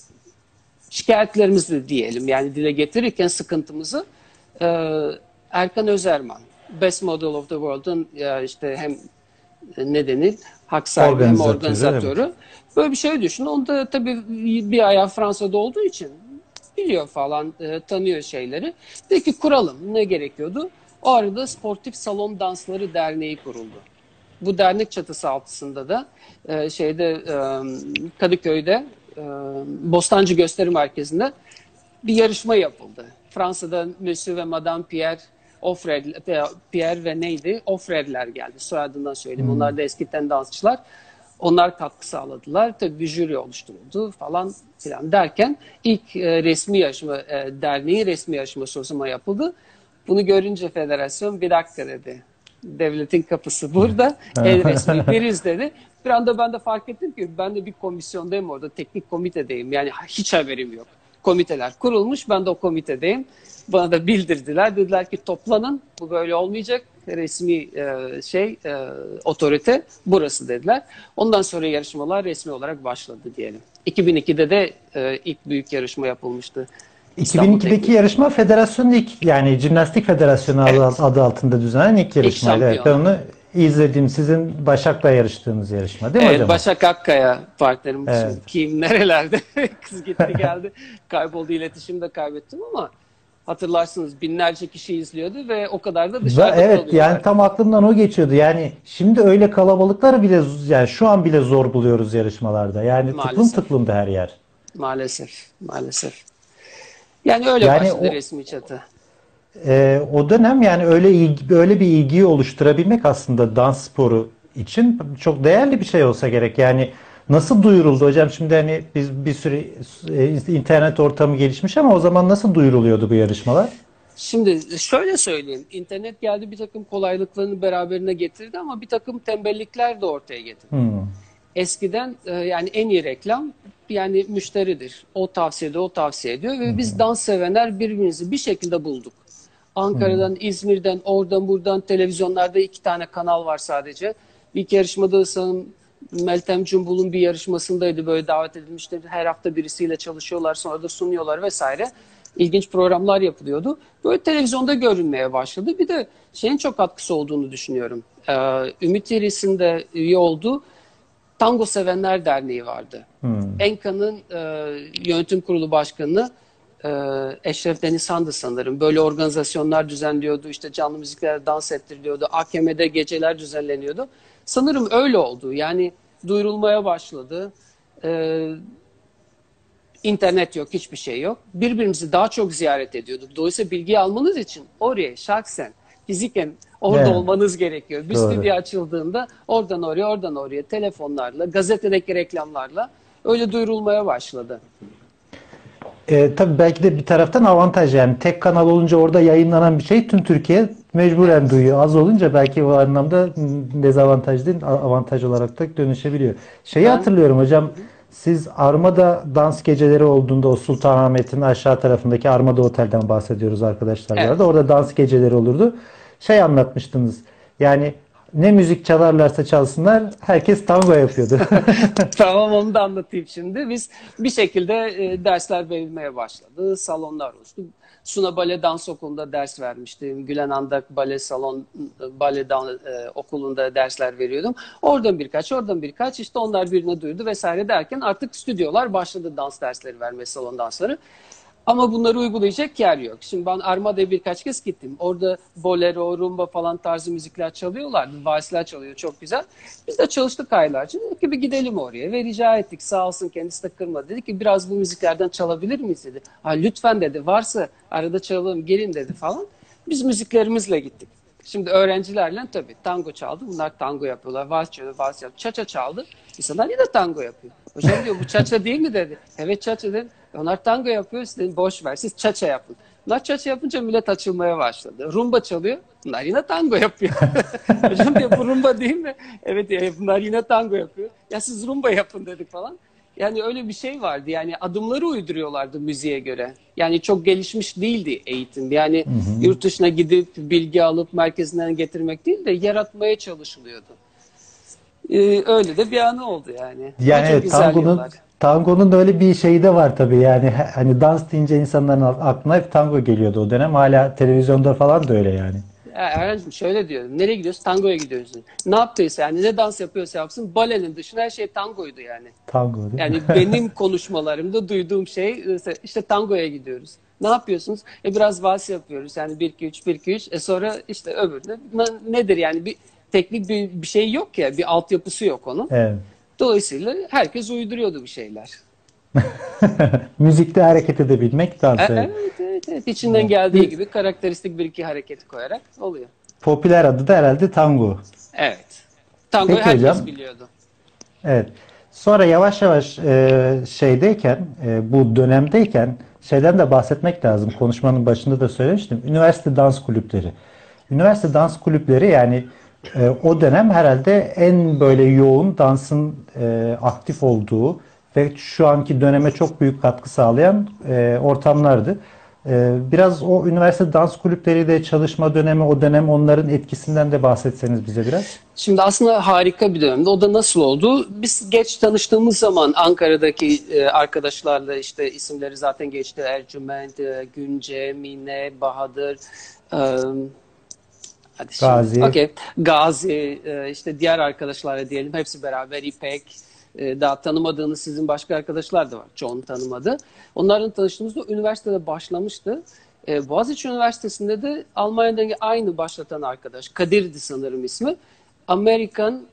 şikayetlerimizi diyelim, yani dile getirirken sıkıntımızı, e, Erkan Özerman, Best Model of the World'un işte hem ne denir, hak sahibi hem organizatörü, evet. organizatörü, böyle bir şey düşün. Onda tabii bir ayağı Fransa'da olduğu için biliyor falan, tanıyor şeyleri. Peki kuralım, ne gerekiyordu? O arada Sportif Salon Dansları Derneği kuruldu. Bu dernek çatısı altında da Kadıköy'de, Bostancı Gösteri Merkezi'nde bir yarışma yapıldı. Fransa'da Monsieur ve Madame Pierre ve neydi? Offred'ler geldi. Soyadından söyleyeyim. Hmm. Onlar da eskiden dansçılar. Onlar katkı sağladılar. Tabii bir jüri oluşturuldu falan filan derken ilk resmi yarışma, derneğin resmi yarışması o zaman yapıldı. Bunu görünce federasyon bir dakika dedi. Devletin kapısı burada. En resmi biriz dedi. Bir anda ben de fark ettim ki ben de bir komisyondayım orada. Teknik komitedeyim. Yani hiç haberim yok. Komiteler kurulmuş. Ben de o komitedeyim. Bana da bildirdiler. Dediler ki toplanın. Bu böyle olmayacak. Resmi otorite burası dediler. Ondan sonra yarışmalar resmi olarak başladı diyelim. 2002'de de ilk büyük yarışma yapılmıştı. 2002'deki yarışma federasyonun ilk, yani Jimnastik Federasyonu adı altında düzenlenen ilk yarışmaydı. Evet, ben onu izlediğim, sizin Başak'la yarıştığınız yarışma değil mi hocam? Başak Akkaya partnerim. Evet. Kim nerelerde? Kız gitti geldi. Kayboldu, iletişimi de kaybettim ama hatırlarsınız binlerce kişi izliyordu ve o kadar da dışarıda evet, yani tam aklımdan o geçiyordu. Yani şimdi öyle kalabalıkları bile, yani şu an bile zor buluyoruz yarışmalarda. Yani tıklım tıklımdı her yer. Maalesef. Yani öyle başladı resmi çatı. O dönem yani öyle bir ilgiyi oluşturabilmek aslında dans sporu için çok değerli bir şey olsa gerek. Yani nasıl duyuruldu hocam? Şimdi hani biz bir sürü internet ortamı gelişmiş ama o zaman nasıl duyuruluyordu bu yarışmalar? Şimdi şöyle söyleyeyim. İnternet geldi, bir takım kolaylıklarını beraberine getirdi ama bir takım tembellikler de ortaya getirdi. Eskiden yani en iyi reklam yani müşteridir. O tavsiye ediyor ve biz dans sevenler birbirimizi bir şekilde bulduk. Ankara'dan, İzmir'den, oradan buradan, televizyonlarda 2 tane kanal var sadece. İlk yarışmada sanırım Meltem Cumbul'un bir yarışmasındaydı, böyle davet edilmişler. Her hafta birisiyle çalışıyorlar, sonra da sunuyorlar vesaire. İlginç programlar yapılıyordu. Böyle televizyonda görünmeye başladı. Bir de şeyin çok katkısı olduğunu düşünüyorum. Ümit İris'in üye olduğu Tango Sevenler Derneği vardı. Enka'nın yönetim kurulu başkanı Eşref Denizhan'dı sanırım. Böyle organizasyonlar düzenliyordu. İşte canlı müzikler dans ettiriliyordu. AKM'de geceler düzenleniyordu. Sanırım öyle oldu. Yani duyurulmaya başladı. İnternet yok, hiçbir şey yok. Birbirimizi daha çok ziyaret ediyorduk. Dolayısıyla bilgi almanız için oraya şahsen, fiziken orada olmanız gerekiyor. Bir stüdyo açıldığında oradan oraya telefonlarla, gazetedeki reklamlarla öyle duyurulmaya başladı. Tabii belki de bir taraftan avantaj, yani tek kanal olunca orada yayınlanan bir şey tüm Türkiye mecburen duyuyor. Az olunca belki o anlamda dezavantaj değil, avantaj olarak da dönüşebiliyor. Hatırlıyorum hocam, siz Armada dans geceleri olduğunda, o Sultanahmet'in aşağı tarafındaki Armada Otel'den bahsediyoruz arkadaşlar. Evet. Orada dans geceleri olurdu. Anlatmıştınız. Yani ne müzik çalarlarsa çalsınlar herkes tango yapıyordu. Tamam, onu da anlatayım şimdi. Biz bir şekilde dersler verilmeye başladı. Salonlar oluştu. Suna Bale Dans Okulu'nda ders vermiştim. Gülen Andak Bale Okulu'nda dersler veriyordum. Oradan birkaç işte onlar birine duydu vesaire derken artık stüdyolar başladı dans dersleri vermeye, salon dansları. Ama bunları uygulayacak yer yok. Şimdi ben Armada'ya birkaç kez gittim. Orada bolero, rumba falan tarzı müzikler çalıyorlardı. Valsler çalıyor, çok güzel. Biz de çalıştık aylarca. Dedik ki bir gidelim oraya ve rica ettik. Sağ olsun, kendisi de kırmadı. Dedi ki biraz bu müziklerden çalabilir miyiz dedi. Lütfen dedi, varsa arada çalalım, gelin dedi falan. Biz müziklerimizle gittik. Şimdi öğrencilerle tabii tango çaldı. Bunlar tango yapıyorlar. Vals çalıyor, vals yapıyor. Çaça çaldı. İnsanlar yine tango yapıyor. Hocam diyor, bu çaça değil mi dedi. Evet çaça dedi. Onlar tango yapıyor. Siz boş ver, siz çaça yapın. Bunlar çaça yapınca millet açılmaya başladı. Rumba çalıyor. Bunlar yine tango yapıyor. Hocam diyor, bu rumba değil mi? Evet diyor, bunlar yine tango yapıyor. Ya siz rumba yapın dedik falan. Yani öyle bir şey vardı. Yani adımları uyduruyorlardı müziğe göre. Yani çok gelişmiş değildi eğitim. Yani yurt dışına gidip bilgi alıp merkezinden getirmek değil de yaratmaya çalışılıyordu. Öyle de bir anı oldu yani. Yani evet, tangonun da öyle bir şeyi de var tabii. Yani hani dans deyince insanların aklına hep tango geliyordu o dönem. Hala televizyonda falan da öyle yani. Erhan'cığım şöyle diyorum. Nereye gidiyoruz? Tangoya gidiyoruz. Ne yaptıysa yani, ne dans yapıyorsa yapsın, balenin dışında her şey tangoydu yani. Tango değil mi? Yani benim konuşmalarımda duyduğum şey işte tangoya gidiyoruz. Ne yapıyorsunuz? Biraz vals yapıyoruz. Yani 1-2-3, 1-2-3. Sonra işte öbürü nedir yani, bir teknik bir şey yok ya, bir altyapısı yok onun. Evet. Dolayısıyla herkes uyduruyordu bir şeyler. Müzikte hareket edebilmek dans. Evet. İçinden geldiği gibi karakteristik 1-2 hareketi koyarak oluyor. Popüler adı da herhalde tango. Evet. Tangoyu peki herkes hocam biliyordu. Evet. Sonra yavaş yavaş bu dönemdeyken şeyden de bahsetmek lazım. Konuşmanın başında da söylemiştim. Üniversite dans kulüpleri. üniversite dans kulüpleri yani o dönem herhalde en böyle yoğun dansın aktif olduğu ve şu anki döneme çok büyük katkı sağlayan ortamlardı. Biraz o üniversite dans kulüpleriyle çalışma dönemi, o dönem onların etkisinden de bahsetseniz bize biraz. Şimdi aslında harika bir dönemde. O da nasıl oldu? Biz geç tanıştığımız zaman Ankara'daki arkadaşlarla işte isimleri zaten geçti. Ercüment, Günce, Mine, Bahadır, e, hadi şimdi. Gazi. Okay. Gazi, işte diğer arkadaşlarla diyelim. Hepsi beraber İpek. Daha tanımadığınız sizin başka arkadaşlar da var. Çoğunu tanımadı. Onların tanıştığımızda üniversitede başlamıştı. Boğaziçi Üniversitesi'nde de Almanya'dan aynı başlatan arkadaş. Kadir'di sanırım ismi. Amerikan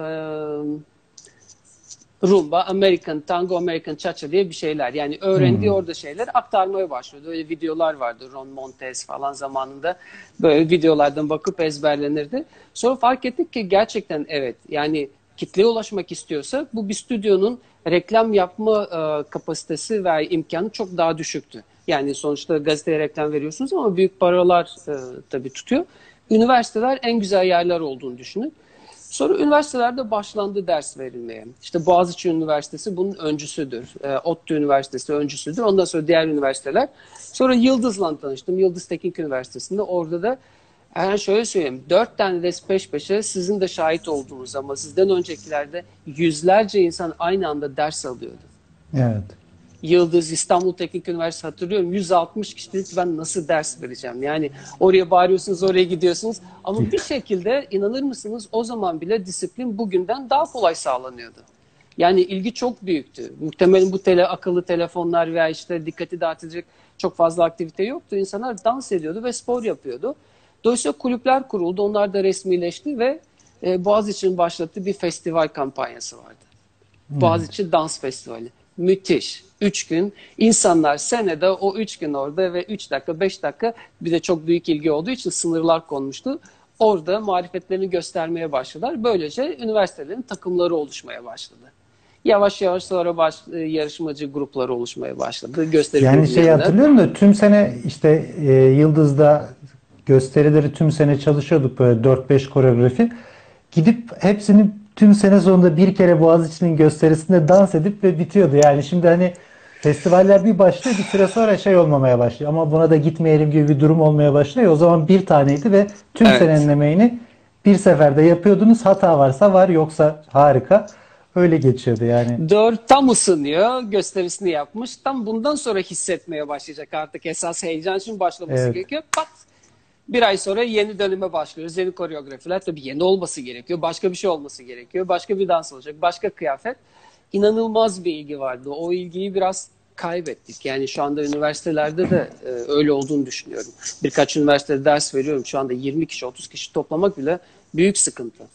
rumba, American tango, American cha-cha diye bir şeyler. Yani öğrendiği orada şeyler aktarmaya başladı. Öyle videolar vardı. Ron Montes falan zamanında böyle videolardan bakıp ezberlenirdi. Sonra fark ettik ki gerçekten evet yani kitleye ulaşmak istiyorsa bu bir stüdyonun reklam yapma kapasitesi ve imkanı çok daha düşüktü. Yani sonuçta gazeteye reklam veriyorsunuz ama büyük paralar tabii tutuyor. Üniversiteler en güzel yerler olduğunu düşünün. Sonra üniversitelerde başlandı ders verilmeye. İşte Boğaziçi Üniversitesi bunun öncüsüdür. ODTÜ Üniversitesi öncüsüdür. Ondan sonra diğer üniversiteler. Sonra Yıldız'la tanıştım. Yıldız Teknik Üniversitesi'nde. Orada da yani şöyle söyleyeyim. 4 tane ders peş peşe sizin de şahit olduğunuz ama sizden öncekilerde yüzlerce insan aynı anda ders alıyordu. Evet. Yıldız, İstanbul Teknik Üniversitesi hatırlıyorum. 160 kişilik ben nasıl ders vereceğim? Yani oraya bağırıyorsunuz, oraya gidiyorsunuz. Ama bir şekilde inanır mısınız o zaman bile disiplin bugünden daha kolay sağlanıyordu. Yani ilgi çok büyüktü. Muhtemelen bu akıllı telefonlar veya işte dikkati dağıtacak çok fazla aktivite yoktu. İnsanlar dans ediyordu ve spor yapıyordu. Dolayısıyla kulüpler kuruldu. Onlar da resmileşti ve Boğaziçi'nin başlattığı bir festival kampanyası vardı. Boğaziçi Dans Festivali. Müthiş. 3 gün. İnsanlar senede o 3 gün orada ve 3 dakika, 5 dakika bir de çok büyük ilgi olduğu için sınırlar konmuştu. Orada marifetlerini göstermeye başladılar. Böylece üniversitelerin takımları oluşmaya başladı. Yavaş yavaş sonra yarışmacı grupları oluşmaya başladı. Yani hatırlıyorum da tüm sene işte Yıldız'da gösterileri tüm sene çalışıyorduk böyle 4-5 koreografi. Gidip hepsini tüm sene sonunda bir kere Boğaziçi'nin gösterisinde dans edip ve bitiyordu. Yani şimdi hani festivaller bir başlıyor bir süre sonra şey olmamaya başlıyor. Ama buna da gitmeyelim gibi bir durum olmaya başlıyor. O zaman bir taneydi ve tüm senenin emeğini bir seferde yapıyordunuz. Hata varsa var yoksa harika. Öyle geçiyordu yani. Doğru, tam ısınıyor, gösterisini yapmış. Tam bundan sonra hissetmeye başlayacak artık esas heyecan için başlaması gerekiyor. Pat! Bir ay sonra yeni döneme başlıyoruz. Yeni koreografiler tabii yeni olması gerekiyor. Başka bir şey olması gerekiyor. Başka bir dans olacak. Başka kıyafet. İnanılmaz bir ilgi vardı. O ilgiyi biraz kaybettik. Yani şu anda üniversitelerde de öyle olduğunu düşünüyorum. Birkaç üniversitede ders veriyorum. Şu anda 20 kişi, 30 kişi toplamak bile büyük sıkıntı.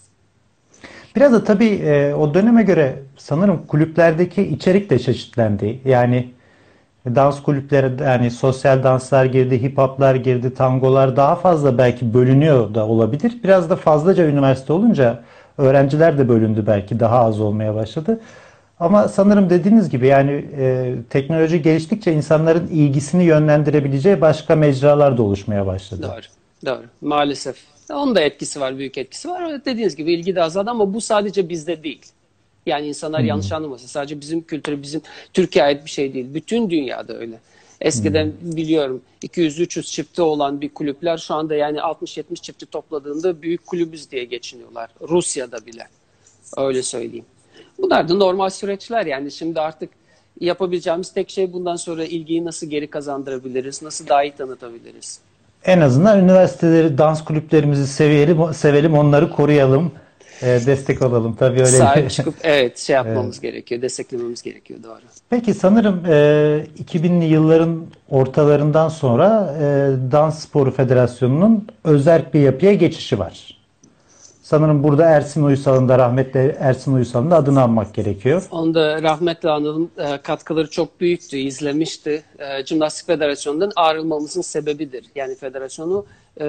Biraz da tabii o döneme göre sanırım kulüplerdeki içerik de çeşitlendi. Yani dans kulüpleri yani sosyal danslar girdi, hip hoplar girdi, tangolar daha fazla belki bölünüyor da olabilir. Biraz da fazlaca üniversite olunca öğrenciler de bölündü belki daha az olmaya başladı. Ama sanırım dediğiniz gibi yani teknoloji geliştikçe insanların ilgisini yönlendirebileceği başka mecralar da oluşmaya başladı. Doğru, doğru. Maalesef. Onun da etkisi var, büyük etkisi var. Dediğiniz gibi ilgi de azaldı ama bu sadece bizde değil. Yani insanlar yanlış anlamasın. Sadece bizim kültürü, bizim Türkiye'ye ait bir şey değil. Bütün dünyada öyle. Eskiden biliyorum 200-300 çifti olan bir kulüpler şu anda yani 60-70 çifti topladığında büyük kulübüz diye geçiniyorlar. Rusya'da bile. Öyle söyleyeyim. Bunlar da normal süreçler yani şimdi artık yapabileceğimiz tek şey bundan sonra ilgiyi nasıl geri kazandırabiliriz, nasıl daha iyi tanıtabiliriz. En azından üniversiteleri, dans kulüplerimizi sevelim, onları koruyalım, destek olalım. Tabii öyle. Sahip çıkıp evet yapmamız gerekiyor, desteklememiz gerekiyor doğru. Peki sanırım 2000'li yılların ortalarından sonra Dans Sporu Federasyonu'nun özerk bir yapıya geçişi var. Sanırım burada Ersin Uysal'ın da rahmetli Ersin Uysal'ın da adını anmak gerekiyor. Onu da rahmetli analım katkıları çok büyüktü, izlemişti. Jimnastik Federasyonu'ndan ayrılmamızın sebebidir. Yani federasyonu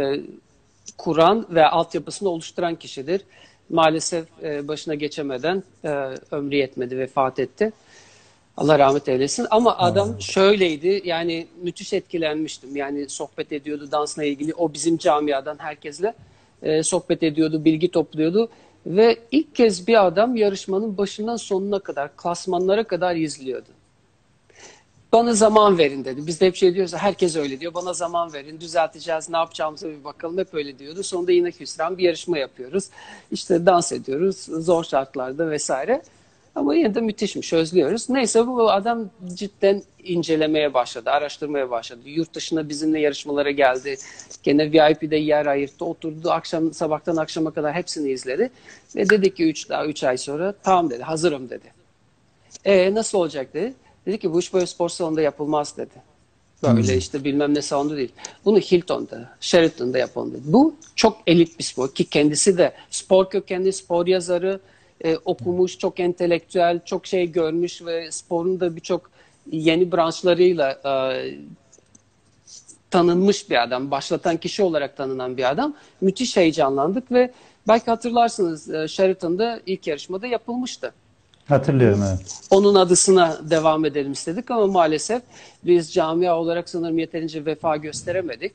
kuran ve altyapısını oluşturan kişidir. Maalesef başına geçemeden ömrü yetmedi, vefat etti. Allah rahmet eylesin. Ama adam şöyleydi, yani müthiş etkilenmiştim. Yani sohbet ediyordu dansla ilgili. O bizim camiadan herkesle sohbet ediyordu, bilgi topluyordu. Ve ilk kez bir adam yarışmanın başından sonuna kadar, klasmanlara kadar izliyordu. Bana zaman verin dedi. Biz de hep şey diyoruz, herkes öyle diyor. Bana zaman verin, düzelteceğiz, ne yapacağımıza bir bakalım. Hep öyle diyordu. Sonunda yine hüsran bir yarışma yapıyoruz. İşte dans ediyoruz, zor şartlarda vesaire. Ama yine de müthişmiş, özlüyoruz. Neyse, bu adam cidden incelemeye başladı, araştırmaya başladı. Yurt dışına bizimle yarışmalara geldi. Gene VIP'de yer ayırttı, oturdu, akşam sabahtan akşama kadar hepsini izledi. Ve dedi ki 3 ay sonra tamam dedi, hazırım dedi. Nasıl olacak dedi. Dedi ki bu iş böyle spor salonunda yapılmaz dedi. Böyle işte bilmem ne salonda değil. Bunu Hilton'da, Sheraton'da yapalım dedi. Bu çok elit bir spor ki kendisi de spor kökenli, spor yazarı, okumuş, çok entelektüel, çok şey görmüş ve sporun da birçok yeni branşlarıyla tanınmış bir adam. Başlatan kişi olarak tanınan bir adam. Müthiş heyecanlandık ve belki hatırlarsınız Sheraton'da ilk yarışmada yapılmıştı. Hatırlıyorum, evet. Onun adısına devam edelim istedik ama maalesef biz camia olarak sanırım yeterince vefa gösteremedik.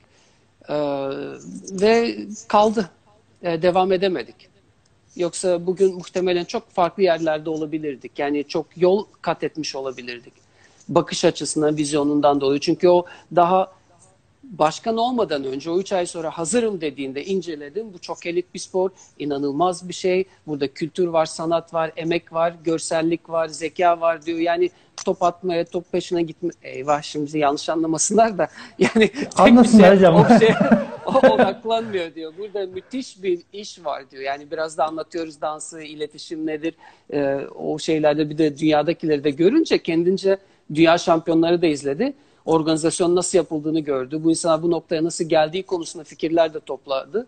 Ve kaldı. Devam edemedik. Yoksa bugün muhtemelen çok farklı yerlerde olabilirdik. Yani çok yol kat etmiş olabilirdik. Bakış açısından, vizyonundan dolayı. Çünkü o daha başkan olmadan önce, o 3 ay sonra hazırım dediğinde inceledim. Bu çok elit bir spor, inanılmaz bir şey. Burada kültür var, sanat var, emek var, görsellik var, zeka var diyor. Yani top atmaya, top peşine gitme. Eyvah, şimdi yanlış anlamasınlar da. Yani Anlasınlar hocam. o şey odaklanmıyor diyor. Burada müthiş bir iş var diyor. Yani biraz da anlatıyoruz dansı, iletişim nedir? O şeylerde bir de dünyadakileri de görünce kendince dünya şampiyonları da izledi. Organizasyon nasıl yapıldığını gördü. Bu insanlar bu noktaya nasıl geldiği konusunda fikirler de topladı.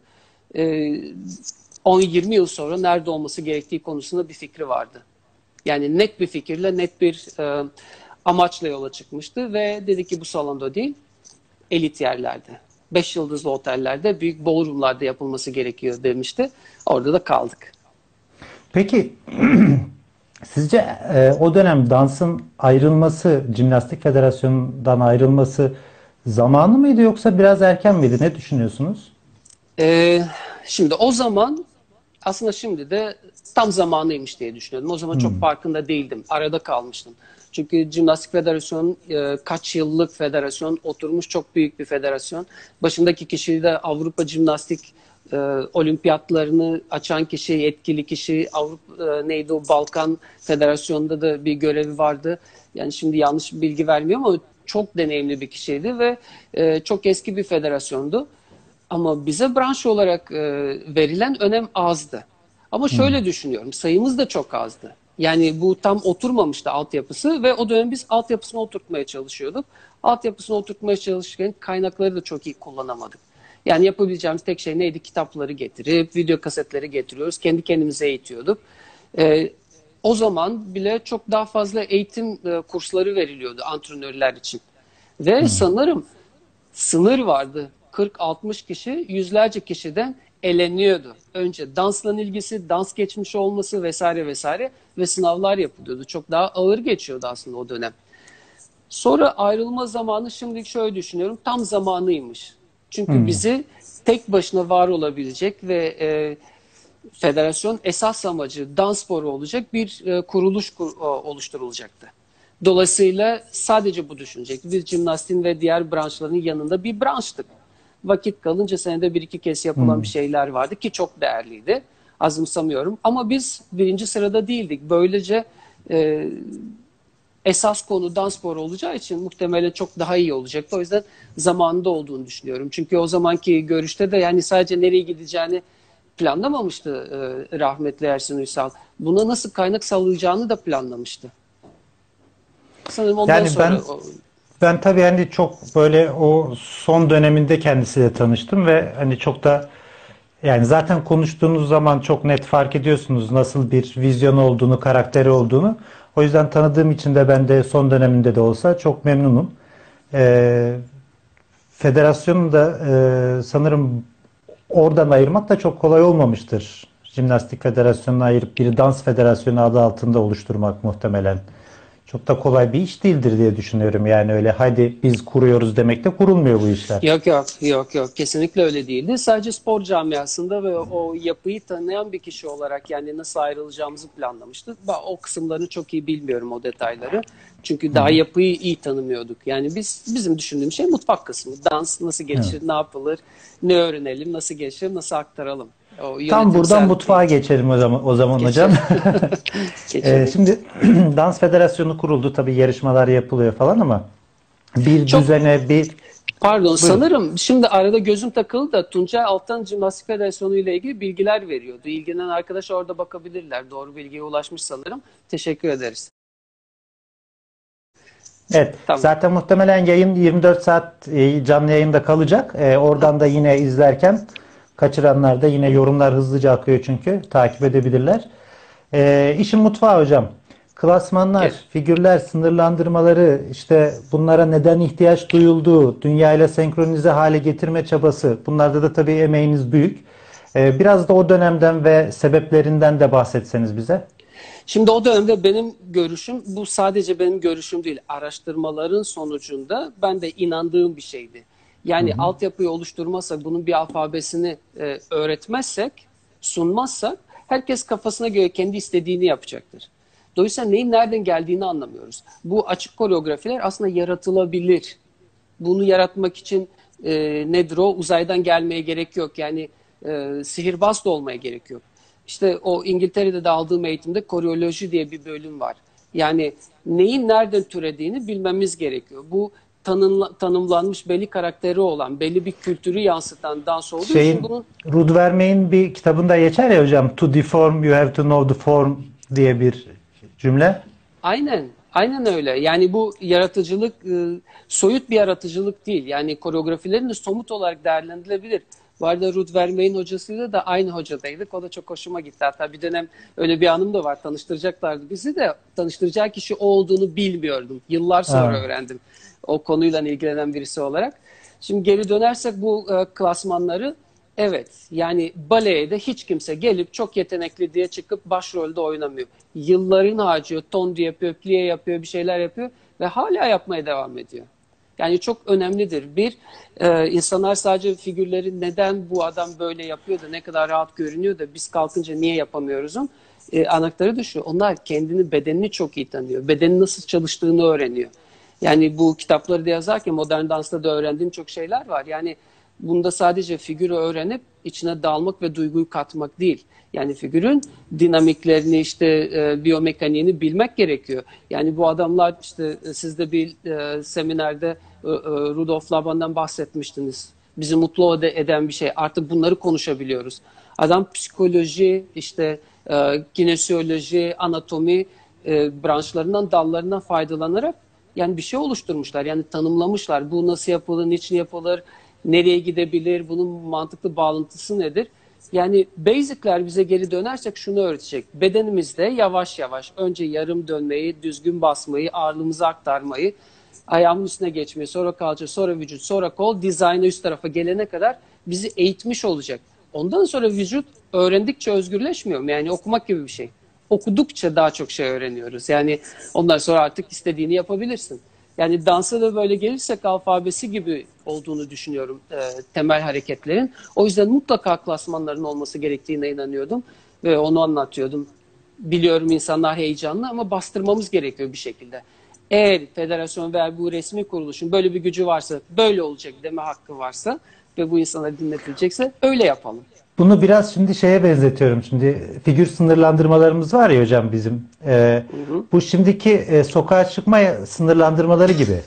10-20 yıl sonra nerede olması gerektiği konusunda bir fikri vardı. Yani net bir fikirle, net bir amaçla yola çıkmıştı ve dedi ki bu salonda değil, elit yerlerde, 5 yıldızlı otellerde, büyük ballroomlarda yapılması gerekiyor demişti. Orada da kaldık. Peki sizce o dönem dansın ayrılması, Jimnastik Federasyonu'ndan ayrılması zamanı mıydı yoksa biraz erken miydi? Ne düşünüyorsunuz? Şimdi o zaman aslında şimdi de tam zamanıymış diye düşünüyordum. O zaman çok farkında değildim. Arada kalmıştım. Çünkü Jimnastik Federasyonu kaç yıllık federasyon, oturmuş çok büyük bir federasyon. Başındaki kişi de Avrupa Jimnastik olimpiyatlarını açan kişi, yetkili kişi. Avrupa neydi o, Balkan Federasyonu'nda da bir görevi vardı. Yani şimdi yanlış bilgi vermiyorum ama çok deneyimli bir kişiydi ve çok eski bir federasyondu. Ama bize branş olarak verilen önem azdı. Ama şöyle düşünüyorum, sayımız da çok azdı. Yani bu tam oturmamıştı altyapısı ve o dönem biz altyapısını oturtmaya çalışıyorduk. Altyapısını oturtmaya çalışırken kaynakları da çok iyi kullanamadık. Yani yapabileceğimiz tek şey neydi? Kitapları getirip, video kasetleri getiriyoruz. Kendi kendimize eğitiyorduk. O zaman bile çok daha fazla eğitim kursları veriliyordu antrenörler için. Ve sanırım sınır vardı. 40-60 kişi yüzlerce kişiden eleniyordu. Önce dansla ilgisi, dans geçmiş olması vesaire vesaire ve sınavlar yapılıyordu. Çok daha ağır geçiyordu aslında o dönem. Sonra ayrılma zamanı, şimdi şöyle düşünüyorum, tam zamanıymış. Çünkü bizi tek başına var olabilecek ve federasyon esas amacı dans sporu olacak bir kuruluş oluşturulacaktı. Dolayısıyla sadece bu düşünecekti. Biz jimnastiğin ve diğer branşların yanında bir branştık. Vakit kalınca senede 1-2 kez yapılan bir şeyler vardı ki çok değerliydi. Azımsamıyorum. Ama biz birinci sırada değildik. Böylece esas konu dans sporu olacağı için muhtemelen çok daha iyi olacaktı. O yüzden zamanında olduğunu düşünüyorum. Çünkü o zamanki görüşte de yani sadece nereye gideceğini planlamamıştı rahmetli Ersin Uysal. Buna nasıl kaynak sağlayacağını da planlamıştı. Sanırım ondan Yani sonra... ben tabii hani çok böyle o son döneminde kendisiyle tanıştım ve hani çok da yani zaten konuştuğunuz zaman çok net fark ediyorsunuz nasıl bir vizyonu olduğunu, karakteri olduğunu. O yüzden tanıdığım için de ben de son döneminde de olsa çok memnunum. Federasyonu da sanırım oradan ayırmak da çok kolay olmamıştır. Jimnastik Federasyonu'nu ayırıp bir dans federasyonu adı altında oluşturmak muhtemelen. çok da kolay bir iş değildir diye düşünüyorum. Yani öyle hadi biz kuruyoruz demekle kurulmuyor bu işler. Yok, kesinlikle öyle değildi. Sadece spor camiasında ve o yapıyı tanıyan bir kişi olarak yani nasıl ayrılacağımızı planlamıştık. Ben o kısımlarını çok iyi bilmiyorum, o detayları. Çünkü daha yapıyı iyi tanımıyorduk. Yani bizim düşündüğümüz şey mutfak kısmı. Dans nasıl Evet. gelişir, ne yapılır, ne öğrenelim, nasıl gelişir, nasıl aktaralım. O Tam buradan yönetimsel mutfağa geçelim o zaman hocam. geçelim. Geçelim. Şimdi Dans Federasyonu kuruldu. Tabii yarışmalar yapılıyor falan ama bir Çok düzene bir Pardon, buyurun. sanırım şimdi arada gözüm takıldı da Tuncay Altan Jimnastik Federasyonu ile ilgili bilgiler veriyordu. İlgilenen arkadaş orada bakabilirler. Doğru bilgiye ulaşmış sanırım. Teşekkür ederiz. Evet, Tamam. zaten muhtemelen yayın 24 saat canlı yayında kalacak. Oradan da yine izlerken kaçıranlar da yine yorumlar hızlıca akıyor çünkü takip edebilirler. İşin mutfağı hocam. Klasmanlar, Gel. figürler, sınırlandırmaları, işte bunlara neden ihtiyaç duyulduğu, dünyayla senkronize hale getirme çabası. Bunlarda da tabii emeğiniz büyük. Biraz da o dönemden ve sebeplerinden de bahsetseniz bize. Şimdi o dönemde benim görüşüm, bu sadece benim görüşüm değil, araştırmaların sonucunda ben de inandığım bir şeydi. Hı Yani hı. altyapıyı oluşturmazsak, bunun bir alfabesini öğretmezsek, sunmazsak herkes kafasına göre kendi istediğini yapacaktır. Dolayısıyla neyin nereden geldiğini anlamıyoruz. Bu açık koreografiler aslında yaratılabilir. Bunu yaratmak için nedir o? Uzaydan gelmeye gerek yok. Yani sihirbaz da olmaya gerek yok. İşte o İngiltere'de de aldığım eğitimde koreoloji diye bir bölüm var. Yani neyin nereden türediğini bilmemiz gerekiyor. Bu tanımlanmış belli karakteri olan, belli bir kültürü yansıtan dans olduğu için Şeyin bunun Rud Vermeer'in bir kitabında geçer ya hocam, to deform you have to know the form diye bir cümle. aynen öyle. Yani bu yaratıcılık soyut bir yaratıcılık değil. Yani koreografilerin de somut olarak değerlendirilebilir. Bu arada Ruth Vermeer'in hocasıyla da aynı hocadaydık. O da çok hoşuma gitti. Hatta bir dönem öyle bir anım da var. Tanıştıracaklardı bizi de. Tanıştıracağı kişi o olduğunu bilmiyordum. Yıllar sonra Ha. öğrendim. O konuyla ilgilenen birisi olarak. Şimdi geri dönersek bu klasmanları, evet, yani baleye de hiç kimse gelip çok yetenekli diye çıkıp başrolde oynamıyor. Yıllarını harcıyor, tondu yapıyor, plie yapıyor, bir şeyler yapıyor ve hala yapmaya devam ediyor. Yani çok önemlidir. İnsanlar sadece figürleri neden bu adam böyle yapıyor da ne kadar rahat görünüyor da biz kalkınca niye yapamıyoruzun anahtarı da şu. Onlar kendini, bedenini çok iyi tanıyor. Bedenin nasıl çalıştığını öğreniyor. Yani bu kitapları da yazarken modern dansta da öğrendiğim çok şeyler var. Yani bunda sadece figürü öğrenip içine dalmak ve duyguyu katmak değil. Yani figürün dinamiklerini, işte biyomekaniğini bilmek gerekiyor. Yani bu adamlar, işte siz de bir seminerde Rudolf Laban'dan bahsetmiştiniz. Bizi mutlu eden bir şey. Artık bunları konuşabiliyoruz. Adam psikoloji, işte kinesioloji, anatomi branşlarından, dallarından faydalanarak yani bir şey oluşturmuşlar. Yani tanımlamışlar. Bu nasıl yapılır, niçin yapılır, nereye gidebilir, bunun mantıklı bağlantısı nedir? Yani basic'ler bize geri dönersek şunu öğretecek. Bedenimizde yavaş yavaş önce yarım dönmeyi, düzgün basmayı, ağırlığımızı aktarmayı, ayağımın üstüne geçmeyi, sonra kalça, sonra vücut, sonra kol, dizayna üst tarafa gelene kadar bizi eğitmiş olacak. Ondan sonra vücut öğrendikçe özgürleşmiyor mu? Yani okumak gibi bir şey. Okudukça daha çok şey öğreniyoruz. Yani ondan sonra artık istediğini yapabilirsin. Yani dansa da böyle gelirsek alfabesi gibi olduğunu düşünüyorum temel hareketlerin. O yüzden mutlaka klasmanların olması gerektiğine inanıyordum ve onu anlatıyordum. Biliyorum insanlar heyecanlı ama bastırmamız gerekiyor bir şekilde. Eğer federasyon veya bu resmi kuruluşun böyle bir gücü varsa, böyle olacak deme hakkı varsa ve bu insana dinletilecekse öyle yapalım. Bunu biraz şimdi şeye benzetiyorum. Şimdi figür sınırlandırmalarımız var ya hocam bizim. Hı hı. Bu şimdiki sokağa çıkma sınırlandırmaları gibi.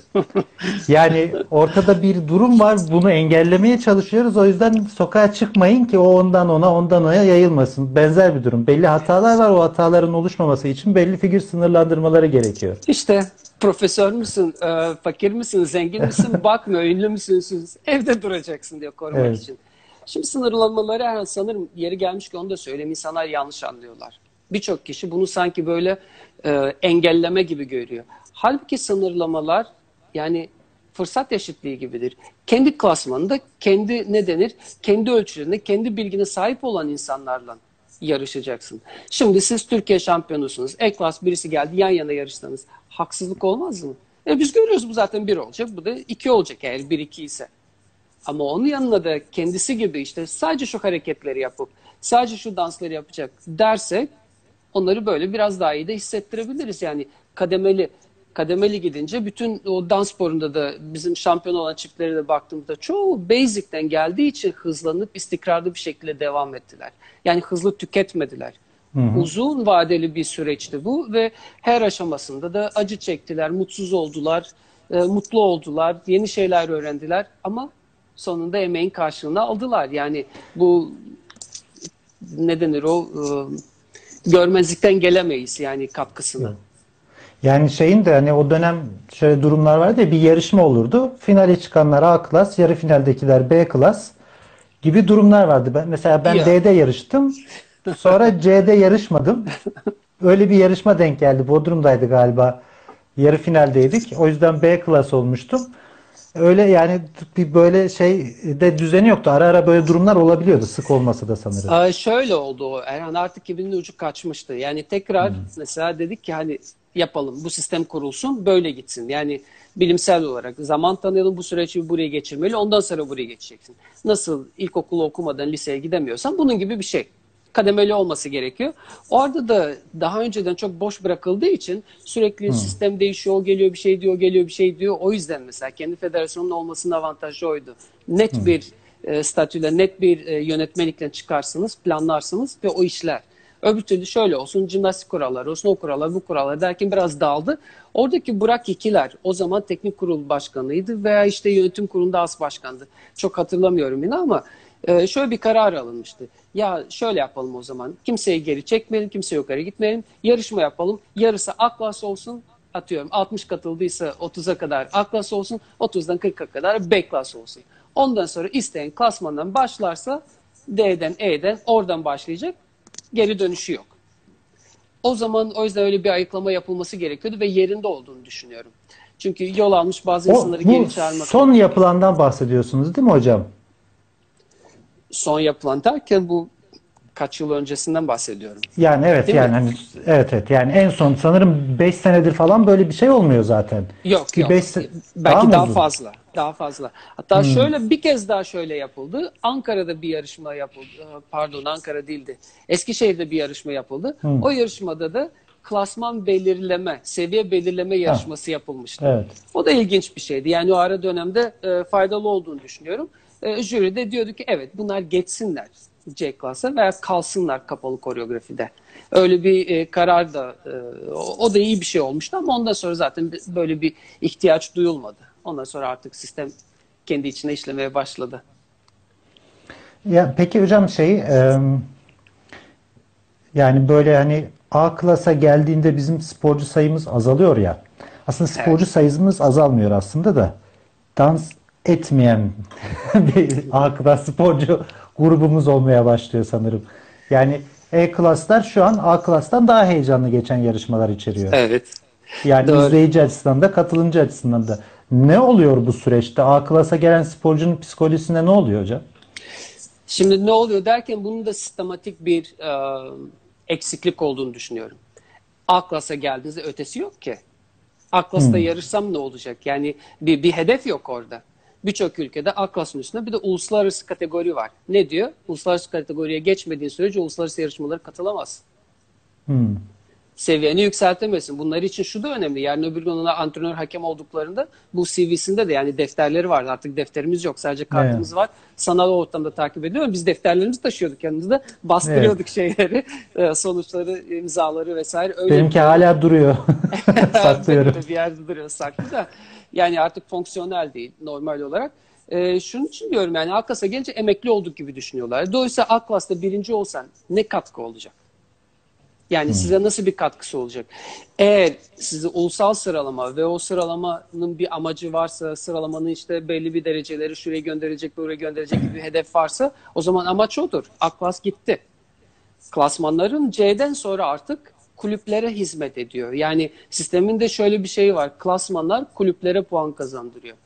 Yani ortada bir durum var. Bunu engellemeye çalışıyoruz. O yüzden sokağa çıkmayın ki o ondan ona, ondan ona yayılmasın. Benzer bir durum. Belli hatalar var. O hataların oluşmaması için belli figür sınırlandırmaları gerekiyor. İşte profesör müsün, fakir misin, zengin misin, bakma, ünlü müsün, evde duracaksın diyor korumak Evet. için. Şimdi sınırlamaları sanırım yeri gelmiş ki onu da söyleyeyim. İnsanlar yanlış anlıyorlar. Birçok kişi bunu sanki böyle engelleme gibi görüyor. Halbuki sınırlamalar yani fırsat eşitliği gibidir. Kendi klasmanında, kendi ne denir, kendi ölçülerinde, kendi bilgine sahip olan insanlarla yarışacaksın. Şimdi siz Türkiye şampiyonusunuz. E-klas birisi geldi, yan yana yarışsanız haksızlık olmaz mı? Biz görüyoruz, bu zaten bir olacak. Bu da iki olacak eğer bir iki ise. Ama onun yanında da kendisi gibi işte sadece şu hareketleri yapıp sadece şu dansları yapacak dersek onları böyle biraz daha iyi de hissettirebiliriz. Yani kademeli gidince bütün o dans sporunda da bizim şampiyon olan çiftlere de baktığımızda çoğu basic'ten geldiği için hızlanıp istikrarlı bir şekilde devam ettiler. Yani hızlı tüketmediler. Hı hı. Uzun vadeli bir süreçti bu ve her aşamasında da acı çektiler, mutsuz oldular, mutlu oldular, yeni şeyler öğrendiler ama sonunda emeğin karşılığını aldılar. Yani bu ne denir o görmezlikten gelemeyiz yani katkısını. Yani şeyin de hani o dönem şöyle durumlar vardı ya, bir yarışma olurdu. Finale çıkanlar A klas, yarı finaldekiler B klas gibi durumlar vardı. Mesela ben Ya. D'de yarıştım. Sonra C'de yarışmadım. Öyle bir yarışma denk geldi. Bodrum'daydı galiba. Yarı finaldeydik. O yüzden B klas olmuştum. Öyle yani bir böyle şey de düzeni yoktu. Ara ara böyle durumlar olabiliyordu. Sık olmasa da sanırım. Şöyle oldu o Erhan, artık ipinin ucu kaçmıştı. Yani tekrar mesela dedik ki hani yapalım, bu sistem kurulsun, böyle gitsin. Yani bilimsel olarak zaman tanıyalım, bu süreci buraya geçirmeli, ondan sonra buraya geçeceksin. Nasıl ilkokulu okumadan liseye gidemiyorsan bunun gibi bir şey. Kademeli olması gerekiyor. Orada da daha önceden çok boş bırakıldığı için sürekli sistem değişiyor, o geliyor bir şey diyor, o geliyor bir şey diyor. O yüzden mesela kendi federasyonun olmasının avantajı oydu. Net bir statüyle, net bir yönetmelikle çıkarsınız, planlarsınız ve o işler. Öbür türlü şöyle olsun, jimnastik kuralları olsun, o kurallar, bu kurallar derken biraz dağıldı. Oradaki Burak ikiler, o zaman teknik kurul başkanıydı veya işte yönetim kurulunda as başkandı. Çok hatırlamıyorum yine ama şöyle bir karar alınmıştı. Ya şöyle yapalım o zaman, kimseyi geri çekmeyelim, kimse yukarı gitmeyelim, yarışma yapalım, yarısı A klas olsun, atıyorum 60 katıldıysa 30'a kadar A klas olsun, 30'dan 40'a kadar B klas olsun. Ondan sonra isteyen klasmandan başlarsa D'den E'den oradan başlayacak. Geri dönüşü yok. O zaman o yüzden öyle bir ayıklama yapılması gerekiyordu ve yerinde olduğunu düşünüyorum. Çünkü yol almış bazı insanları Bu geri çağırmak. son yapılandan bahsediyorsunuz değil mi hocam? Son yapılan derken bu kaç yıl öncesinden bahsediyorum. Yani evet, Değil yani mi? hani evet evet, yani en son sanırım 5 senedir falan böyle bir şey olmuyor zaten. Yok Bir yok. 5 daha Belki mı daha uzun? fazla. Daha fazla. Hatta şöyle bir kez daha şöyle yapıldı. Ankara'da bir yarışma yapıldı. Pardon, Ankara değildi. Eskişehir'de bir yarışma yapıldı. O yarışmada da klasman belirleme, seviye belirleme Ha, yarışması yapılmıştı. evet. O da ilginç bir şeydi. Yani o ara dönemde faydalı olduğunu düşünüyorum. Jüri de diyordu ki evet, bunlar geçsinler C klasa veya kalsınlar kapalı koreografide. Öyle bir karar da o da iyi bir şey olmuştu ama ondan sonra zaten böyle bir ihtiyaç duyulmadı. Ondan sonra artık sistem kendi içine işlemeye başladı. Ya peki hocam yani böyle hani A klasa geldiğinde bizim sporcu sayımız azalıyor ya. Aslında sporcu Evet. sayımız azalmıyor aslında da. Dans etmeyen bir A klas sporcu grubumuz olmaya başlıyor sanırım. Yani E klaslar şu an A klastan daha heyecanlı geçen yarışmalar içeriyor. Evet. Yani Doğru. izleyici açısından da katılımcı açısından da. Ne oluyor bu süreçte? A klasa gelen sporcunun psikolojisine ne oluyor hocam? Şimdi ne oluyor derken bunun da sistematik bir eksiklik olduğunu düşünüyorum. A klasa geldiğinizde ötesi yok ki. A klasta yarışsam ne olacak? Yani bir hedef yok orada. Birçok ülkede A klasın üstünde bir de uluslararası kategori var. Ne diyor? Uluslararası kategoriye geçmediğin sürece uluslararası yarışmalara katılamazsın. Seviyeni yükseltemezsin. Bunlar için şu da önemli. Yarın öbür gün ona antrenör hakem olduklarında bu CV'sinde de yani defterleri vardı. Artık defterimiz yok. Sadece Evet. kartımız var. Sanal ortamda takip ediyorum. Biz defterlerimizi taşıyorduk yanımızda. Bastırıyorduk şeyleri, sonuçları, imzaları vesaire. Öyle Benimki hala duruyor. Saklıyorum. benim de bir yerde duruyor saklı da. Yani artık fonksiyonel değil normal olarak. Şunun için diyorum, yani A-Klas'a gelince emekli olduk gibi düşünüyorlar. Dolayısıyla A-Klas'ta birinci olsan ne katkı olacak? Yani size nasıl bir katkısı olacak? Eğer sizi ulusal sıralama ve o sıralamanın bir amacı varsa, sıralamanın işte belli bir dereceleri şuraya gönderecek, buraya gönderecek gibi bir hedef varsa o zaman amaç odur. A-Klas gitti. Klasmanların C'den sonra artık kulüplere hizmet ediyor. Yani sisteminde şöyle bir şey var. Klasmanlar kulüplere puan kazandırıyor.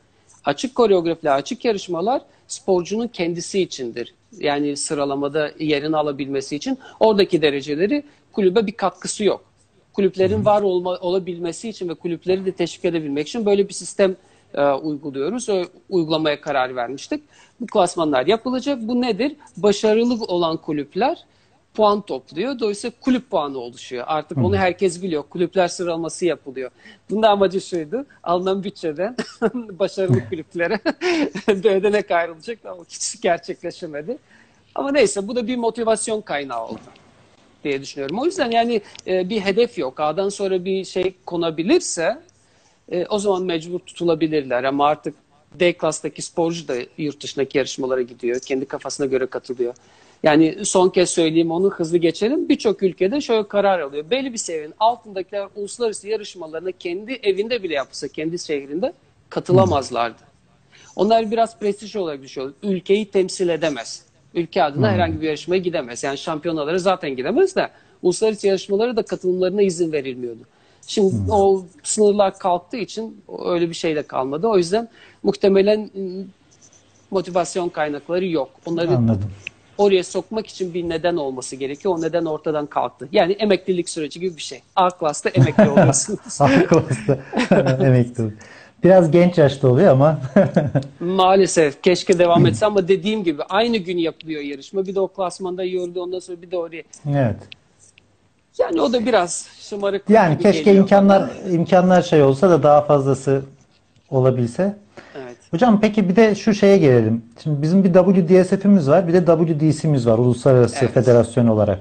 Açık koreografiler, açık yarışmalar sporcunun kendisi içindir. Yani sıralamada yerini alabilmesi için oradaki dereceleri kulübe bir katkısı yok. Kulüplerin var olabilmesi için ve kulüpleri de teşvik edebilmek için böyle bir sistem uyguluyoruz. Uygulamaya karar vermiştik. Bu klasmanlar yapılacak. Bu nedir? Başarılı olan kulüpler puan topluyor. Dolayısıyla kulüp puanı oluşuyor. Artık onu herkes biliyor. Kulüpler sıralaması yapılıyor. Bunun da amacı şuydu. Alınan bütçeden başarılı kulüplere ödenek ayrılacak ama hiç gerçekleşemedi. Ama neyse bu da bir motivasyon kaynağı oldu diye düşünüyorum. O yüzden yani bir hedef yok. A'dan sonra bir şey konabilirse o zaman mecbur tutulabilirler. Ama artık D klastaki sporcu da yurt dışındaki yarışmalara gidiyor. Kendi kafasına göre katılıyor. Yani son kez söyleyeyim, onu hızlı geçelim. Birçok ülkede şöyle karar alıyor. Belli bir seviyenin altındakiler uluslararası yarışmalarına kendi evinde bile yapsa, kendi şehrinde katılamazlardı. Onlar biraz prestij olarak düşüyor. Ülkeyi temsil edemez. Ülke adına herhangi bir yarışmaya gidemez. Yani şampiyonalara zaten gidemez de uluslararası yarışmalara da katılımlarına izin verilmiyordu. Şimdi o sınırlar kalktığı için öyle bir şey de kalmadı. O yüzden muhtemelen motivasyon kaynakları yok. Onları Anladım. oraya sokmak için bir neden olması gerekiyor. O neden ortadan kalktı. Yani emeklilik süreci gibi bir şey. A klasta emekli oluyorsunuz. A klasta emekli. Biraz genç yaşta oluyor ama. Maalesef. Keşke devam etse ama dediğim gibi aynı gün yapılıyor yarışma. Bir de o klasmanda yordu. Ondan sonra bir de oraya. Evet. Yani o da biraz şımarık. Yani keşke imkanlar şey olsa da daha fazlası olabilse. Evet. Hocam peki bir de şu şeye gelelim. Şimdi bizim bir WDSF'imiz var, bir de WDC'miz var, Uluslararası Federasyon olarak.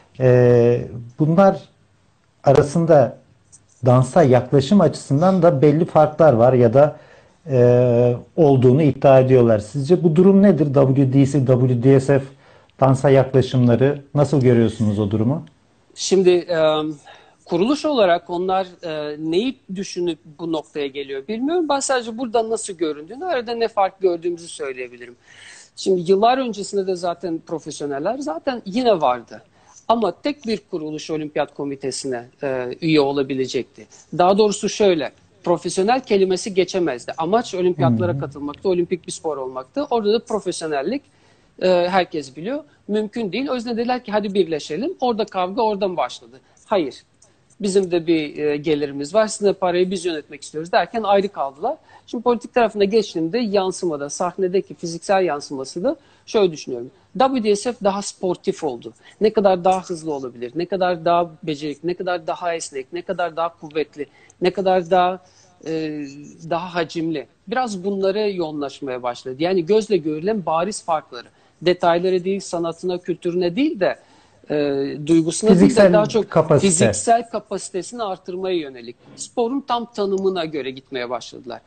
Bunlar arasında dansa yaklaşım açısından da belli farklar var ya da olduğunu iddia ediyorlar. Sizce bu durum nedir? WDC, WDSF dansa yaklaşımları, nasıl görüyorsunuz o durumu? Şimdi kuruluş olarak onlar neyi düşünüp bu noktaya geliyor bilmiyorum. Ben sadece burada nasıl göründüğünü, arada ne fark gördüğümüzü söyleyebilirim. Şimdi yıllar öncesinde de zaten profesyoneller zaten yine vardı. Ama tek bir kuruluş olimpiyat komitesine üye olabilecekti. Daha doğrusu şöyle, profesyonel kelimesi geçemezdi. Amaç olimpiyatlara katılmaktı, olimpik bir spor olmaktı. Orada da profesyonellik herkes biliyor. Mümkün değil. O yüzden dediler ki hadi birleşelim. Orada kavga oradan başladı. Hayır. Bizim de bir gelirimiz var. Sizin de parayı biz yönetmek istiyoruz derken ayrı kaldılar. Şimdi politik tarafına geçtiğimde yansımada, sahnedeki fiziksel yansıması da şöyle düşünüyorum. WDSF daha sportif oldu. Ne kadar daha hızlı olabilir, ne kadar daha becerikli, ne kadar daha esnek, ne kadar daha kuvvetli, ne kadar daha hacimli. Biraz bunlara yoğunlaşmaya başladı. Yani gözle görülen bariz farkları. Detayları değil, sanatına, kültürüne değil de duygusuna fiziksel değil de daha çok kapasite. fiziksel kapasitesini artırmaya yönelik. Sporun tam tanımına göre gitmeye başladılar.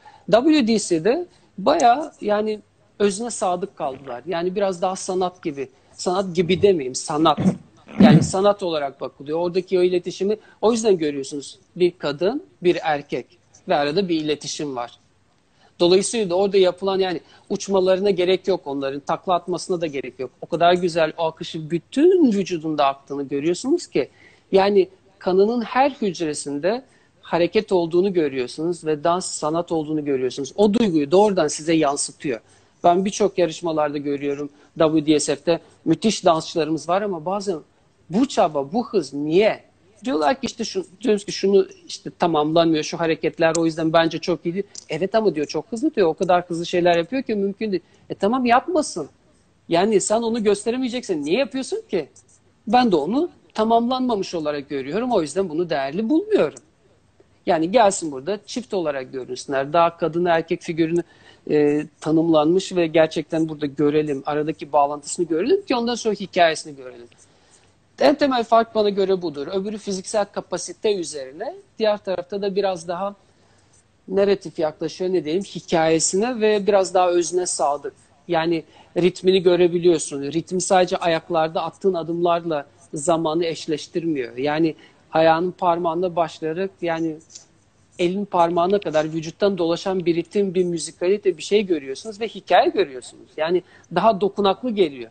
WDC'de bayağı yani özüne sadık kaldılar. Yani biraz daha sanat gibi. Sanat gibi demeyeyim, sanat. Yani sanat olarak bakılıyor. Oradaki o iletişimi o yüzden görüyorsunuz. Bir kadın, bir erkek ve arada bir iletişim var. Dolayısıyla da orada yapılan yani uçmalarına gerek yok onların. Takla atmasına da gerek yok. O kadar güzel o akışı bütün vücudunda aktığını görüyorsunuz ki. Yani kanının her hücresinde hareket olduğunu görüyorsunuz ve dans sanat olduğunu görüyorsunuz. O duyguyu doğrudan size yansıtıyor. Ben birçok yarışmalarda görüyorum. WDSF'te müthiş dansçılarımız var ama bazen bu çaba, bu hız niye? Diyorlar ki işte diyoruz ki şunu işte tamamlanmıyor şu hareketler o yüzden bence çok iyi değil. Evet ama diyor çok hızlı diyor. O kadar hızlı şeyler yapıyor ki mümkün değil. Tamam yapmasın. Yani sen onu gösteremeyeceksin. Niye yapıyorsun ki? Ben de onu tamamlanmamış olarak görüyorum. O yüzden bunu değerli bulmuyorum. Yani gelsin burada çift olarak görünsünler. Daha kadın erkek figürünü tanımlanmış ve gerçekten burada görelim. Aradaki bağlantısını görelim ki ondan sonra hikayesini görelim. En temel fark bana göre budur. Öbürü fiziksel kapasite üzerine. Diğer tarafta da biraz daha narratif yaklaşıyor ne diyeyim hikayesine ve biraz daha özüne sadık. Yani ritmini görebiliyorsun. Ritmi sadece ayaklarda attığın adımlarla zamanı eşleştirmiyor. Yani ayağının parmağında başlayarak yani elin parmağına kadar vücuttan dolaşan bir ritim, bir müzikalite bir şey görüyorsunuz ve hikaye görüyorsunuz. Yani daha dokunaklı geliyor.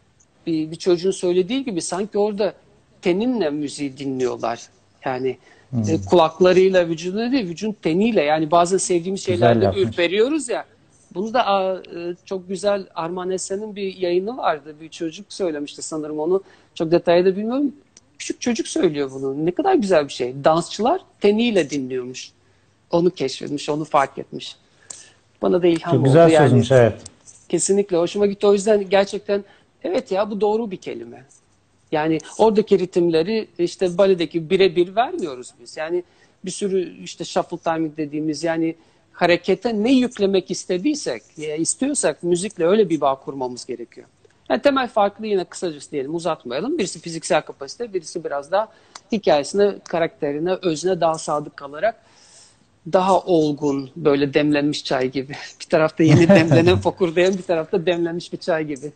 Bir çocuğun söylediği gibi sanki orada teninle müziği dinliyorlar. Yani kulaklarıyla vücuduna değil, vücudun teniyle. Yani bazen sevdiğimiz şeylerde ürperiyoruz ya. Bunu da çok güzel Arman Esen'in bir yayını vardı. Bir çocuk söylemişti sanırım onu. Çok detaylı da bilmiyorum. Küçük çocuk söylüyor bunu. Ne kadar güzel bir şey. Dansçılar teniyle dinliyormuş. Onu keşfetmiş, onu fark etmiş. Bana da ilham Çok oldu. güzel Yani sözmüş, evet. kesinlikle hoşuma gitti. O yüzden gerçekten evet ya bu doğru bir kelime. Yani oradaki ritimleri işte baledeki birebir vermiyoruz biz. Yani bir sürü işte shuffle timing dediğimiz yani harekete ne yüklemek istediysek, istiyorsak müzikle öyle bir bağ kurmamız gerekiyor. Yani temel farklı yine kısacası diyelim uzatmayalım. Birisi fiziksel kapasite, birisi biraz daha hikayesine, karakterine, özüne daha sadık kalarak daha olgun böyle demlenmiş çay gibi. Bir tarafta yeni demlenen, fokurdayan bir tarafta demlenmiş bir çay gibi.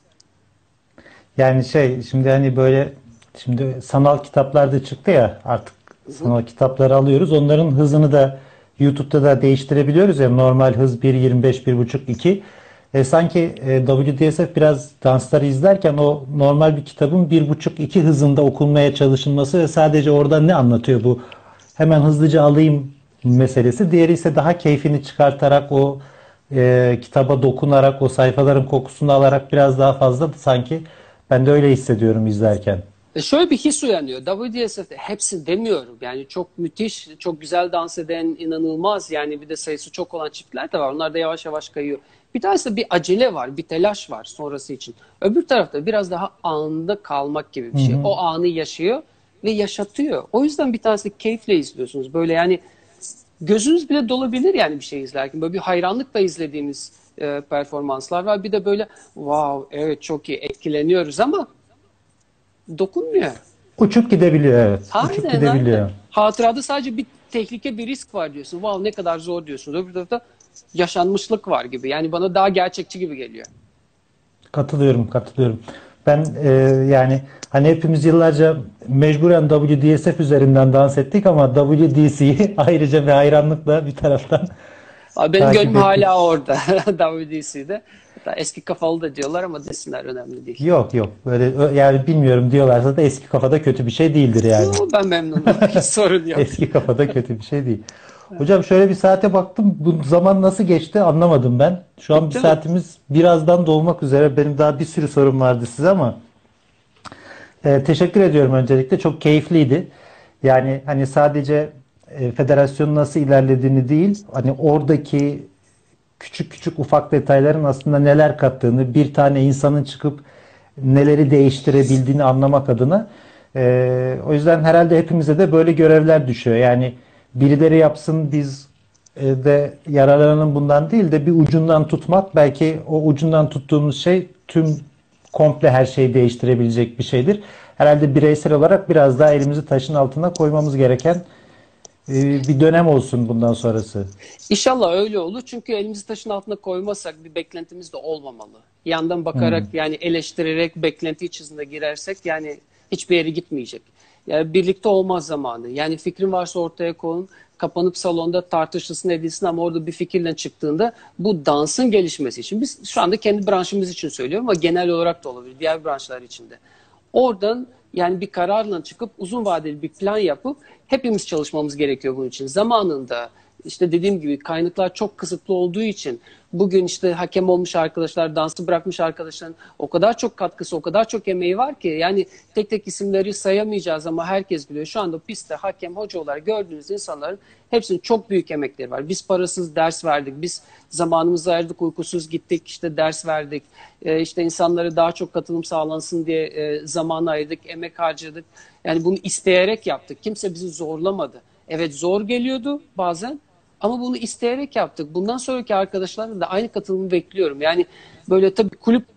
Yani şimdi hani böyle şimdi sanal kitaplar da çıktı ya, artık Hı hı. sanal kitapları alıyoruz. Onların hızını da YouTube'da da değiştirebiliyoruz ya, normal hız 1.25, 1.5, 2. Sanki WDSF biraz dansları izlerken o normal bir kitabın 1.5-2 hızında okunmaya çalışılması ve sadece orada ne anlatıyor bu? Hemen hızlıca alayım meselesi. Diğeri ise daha keyfini çıkartarak o kitaba dokunarak o sayfaların kokusunu alarak biraz daha fazla sanki ben de öyle hissediyorum izlerken. Şöyle bir his uyanıyor. WDSF'de hepsi demiyorum. Yani çok müthiş, çok güzel dans eden, inanılmaz. Yani bir de sayısı çok olan çiftler de var. Onlar da yavaş yavaş kayıyor. Bir tanesi de bir acele var, bir telaş var sonrası için. Öbür tarafta biraz daha anında kalmak gibi Hı bir şey. hı. O anı yaşıyor ve yaşatıyor. O yüzden bir tanesi keyifle izliyorsunuz. Böyle yani gözünüz bile dolabilir yani bir şey izlerken. Böyle bir hayranlıkla izlediğimiz performanslar var. Bir de böyle wow evet çok iyi etkileniyoruz ama dokunmuyor. Uçup gidebiliyor, evet. Uçup Aynen aynen. gidebiliyor. Hatırada sadece bir tehlike, bir risk var diyorsun. Wow ne kadar zor diyorsun. Öbür tarafta yaşanmışlık var gibi. Yani bana daha gerçekçi gibi geliyor. Katılıyorum, katılıyorum. Ben yani hani hepimiz yıllarca mecburen WDSF üzerinden dans ettik ama WDC'yi ayrıca bir hayranlıkla bir taraftan Abi benim takip gönlüm ettik. hala orada. WDC'de. Hatta eski kafalı da diyorlar ama desinler önemli değil. Yok yok, böyle yani bilmiyorum diyorlarsa da eski kafada kötü bir şey değildir Yo, yani. ben memnunum. Hiç sorun yok. Eski kafada kötü bir şey değil. Hocam şöyle bir saate baktım. Bu zaman nasıl geçti anlamadım ben. Şu an bir Bitti mi? saatimiz birazdan dolmak üzere. Benim daha bir sürü sorum vardı size ama teşekkür ediyorum öncelikle. Çok keyifliydi. Yani hani sadece federasyonun nasıl ilerlediğini değil, hani oradaki küçük küçük ufak detayların aslında neler kattığını, bir tane insanın çıkıp neleri değiştirebildiğini anlamak adına. O yüzden herhalde hepimize de böyle görevler düşüyor. Yani birileri yapsın, biz de yararlanalım bundan değil de bir ucundan tutmak, belki o ucundan tuttuğumuz şey tüm komple her şeyi değiştirebilecek bir şeydir. Herhalde bireysel olarak biraz daha elimizi taşın altına koymamız gereken bir dönem olsun bundan sonrası. İnşallah öyle olur. Çünkü elimizi taşın altına koymasak bir beklentimiz de olmamalı. Yandan bakarak Hmm. yani eleştirerek beklenti içerisinde girersek yani hiçbir yere gitmeyecek. Yani birlikte olmaz zamanı. Yani fikrin varsa ortaya koyun. Kapanıp salonda tartışılsın edilsin ama orada bir fikirle çıktığında bu dansın gelişmesi için. Biz şu anda kendi branşımız için söylüyorum ama genel olarak da olabilir. Diğer branşlar için de. Oradan yani bir kararla çıkıp uzun vadeli bir plan yapıp hepimiz çalışmamız gerekiyor bunun için. Zamanında işte dediğim gibi kaynaklar çok kısıtlı olduğu için bugün işte hakem olmuş arkadaşlar, dansı bırakmış arkadaşların o kadar çok katkısı, o kadar çok emeği var ki yani tek tek isimleri sayamayacağız ama herkes biliyor. Şu anda pistte hakem, hoca olarak gördüğünüz insanların hepsinin çok büyük emekleri var. Biz parasız ders verdik, biz zamanımızı ayırdık, uykusuz gittik, işte ders verdik. İşte insanlara daha çok katılım sağlansın diye zaman ayırdık, emek harcadık. Yani bunu isteyerek yaptık. Kimse bizi zorlamadı. Evet zor geliyordu bazen ama bunu isteyerek yaptık. Bundan sonraki arkadaşlarla da aynı katılımı bekliyorum. Yani böyle tabii kulüp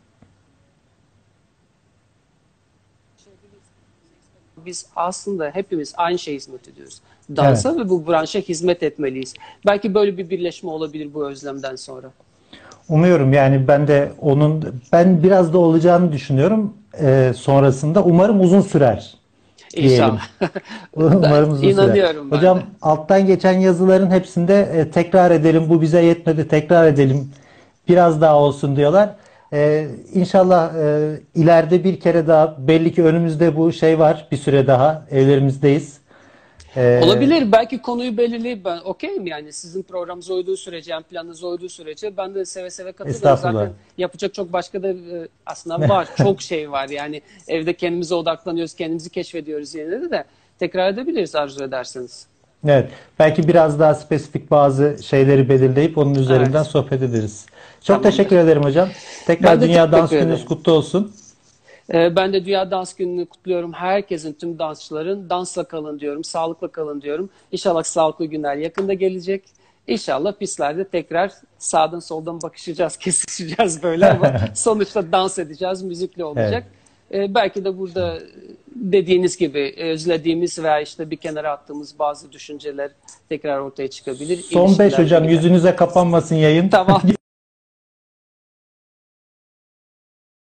biz aslında hepimiz aynı şeye hizmet ediyoruz. Evet. Dansa ve bu branşa hizmet etmeliyiz. Belki böyle bir birleşme olabilir bu özlemden sonra. Umuyorum, yani ben biraz da olacağını düşünüyorum sonrasında. Umarım uzun sürer diyelim. İnşallah. Ben Umarım uzun sürer. inanıyorum ben Hocam de. alttan geçen yazıların hepsinde tekrar edelim, bu bize yetmedi, tekrar edelim, biraz daha olsun diyorlar. İnşallah ileride bir kere daha, belli ki önümüzde bu şey var, bir süre daha evlerimizdeyiz. Olabilir. Belki konuyu belirleyip ben okeyim yani sizin programınıza uyduğu sürece, yani planınıza uyduğu sürece ben de seve seve katılırım. Estağfurullah. Zaten yapacak çok başka da aslında var. Çok şey var. Yani evde kendimize odaklanıyoruz, kendimizi keşfediyoruz yine de tekrar edebiliriz arzu ederseniz. Evet. Belki biraz daha spesifik bazı şeyleri belirleyip onun üzerinden Evet. sohbet ederiz. Çok Tamamdır. teşekkür ederim hocam. Tekrar Ben de Dünya Dans teşekkür Gününüz ederim. kutlu olsun. Ben de Dünya Dans Günü'nü kutluyorum. Herkesin, tüm dansçıların dansla kalın diyorum, sağlıkla kalın diyorum. İnşallah sağlıklı günler yakında gelecek. İnşallah pistlerde tekrar sağdan soldan bakışacağız, kesişeceğiz böyle ama sonuçta dans edeceğiz, müzikle olacak. Belki de burada dediğiniz gibi özlediğimiz veya işte bir kenara attığımız bazı düşünceler tekrar ortaya çıkabilir. Son 5 İlişkiler hocam, gider. yüzünüze kapanmasın yayın. Tamam.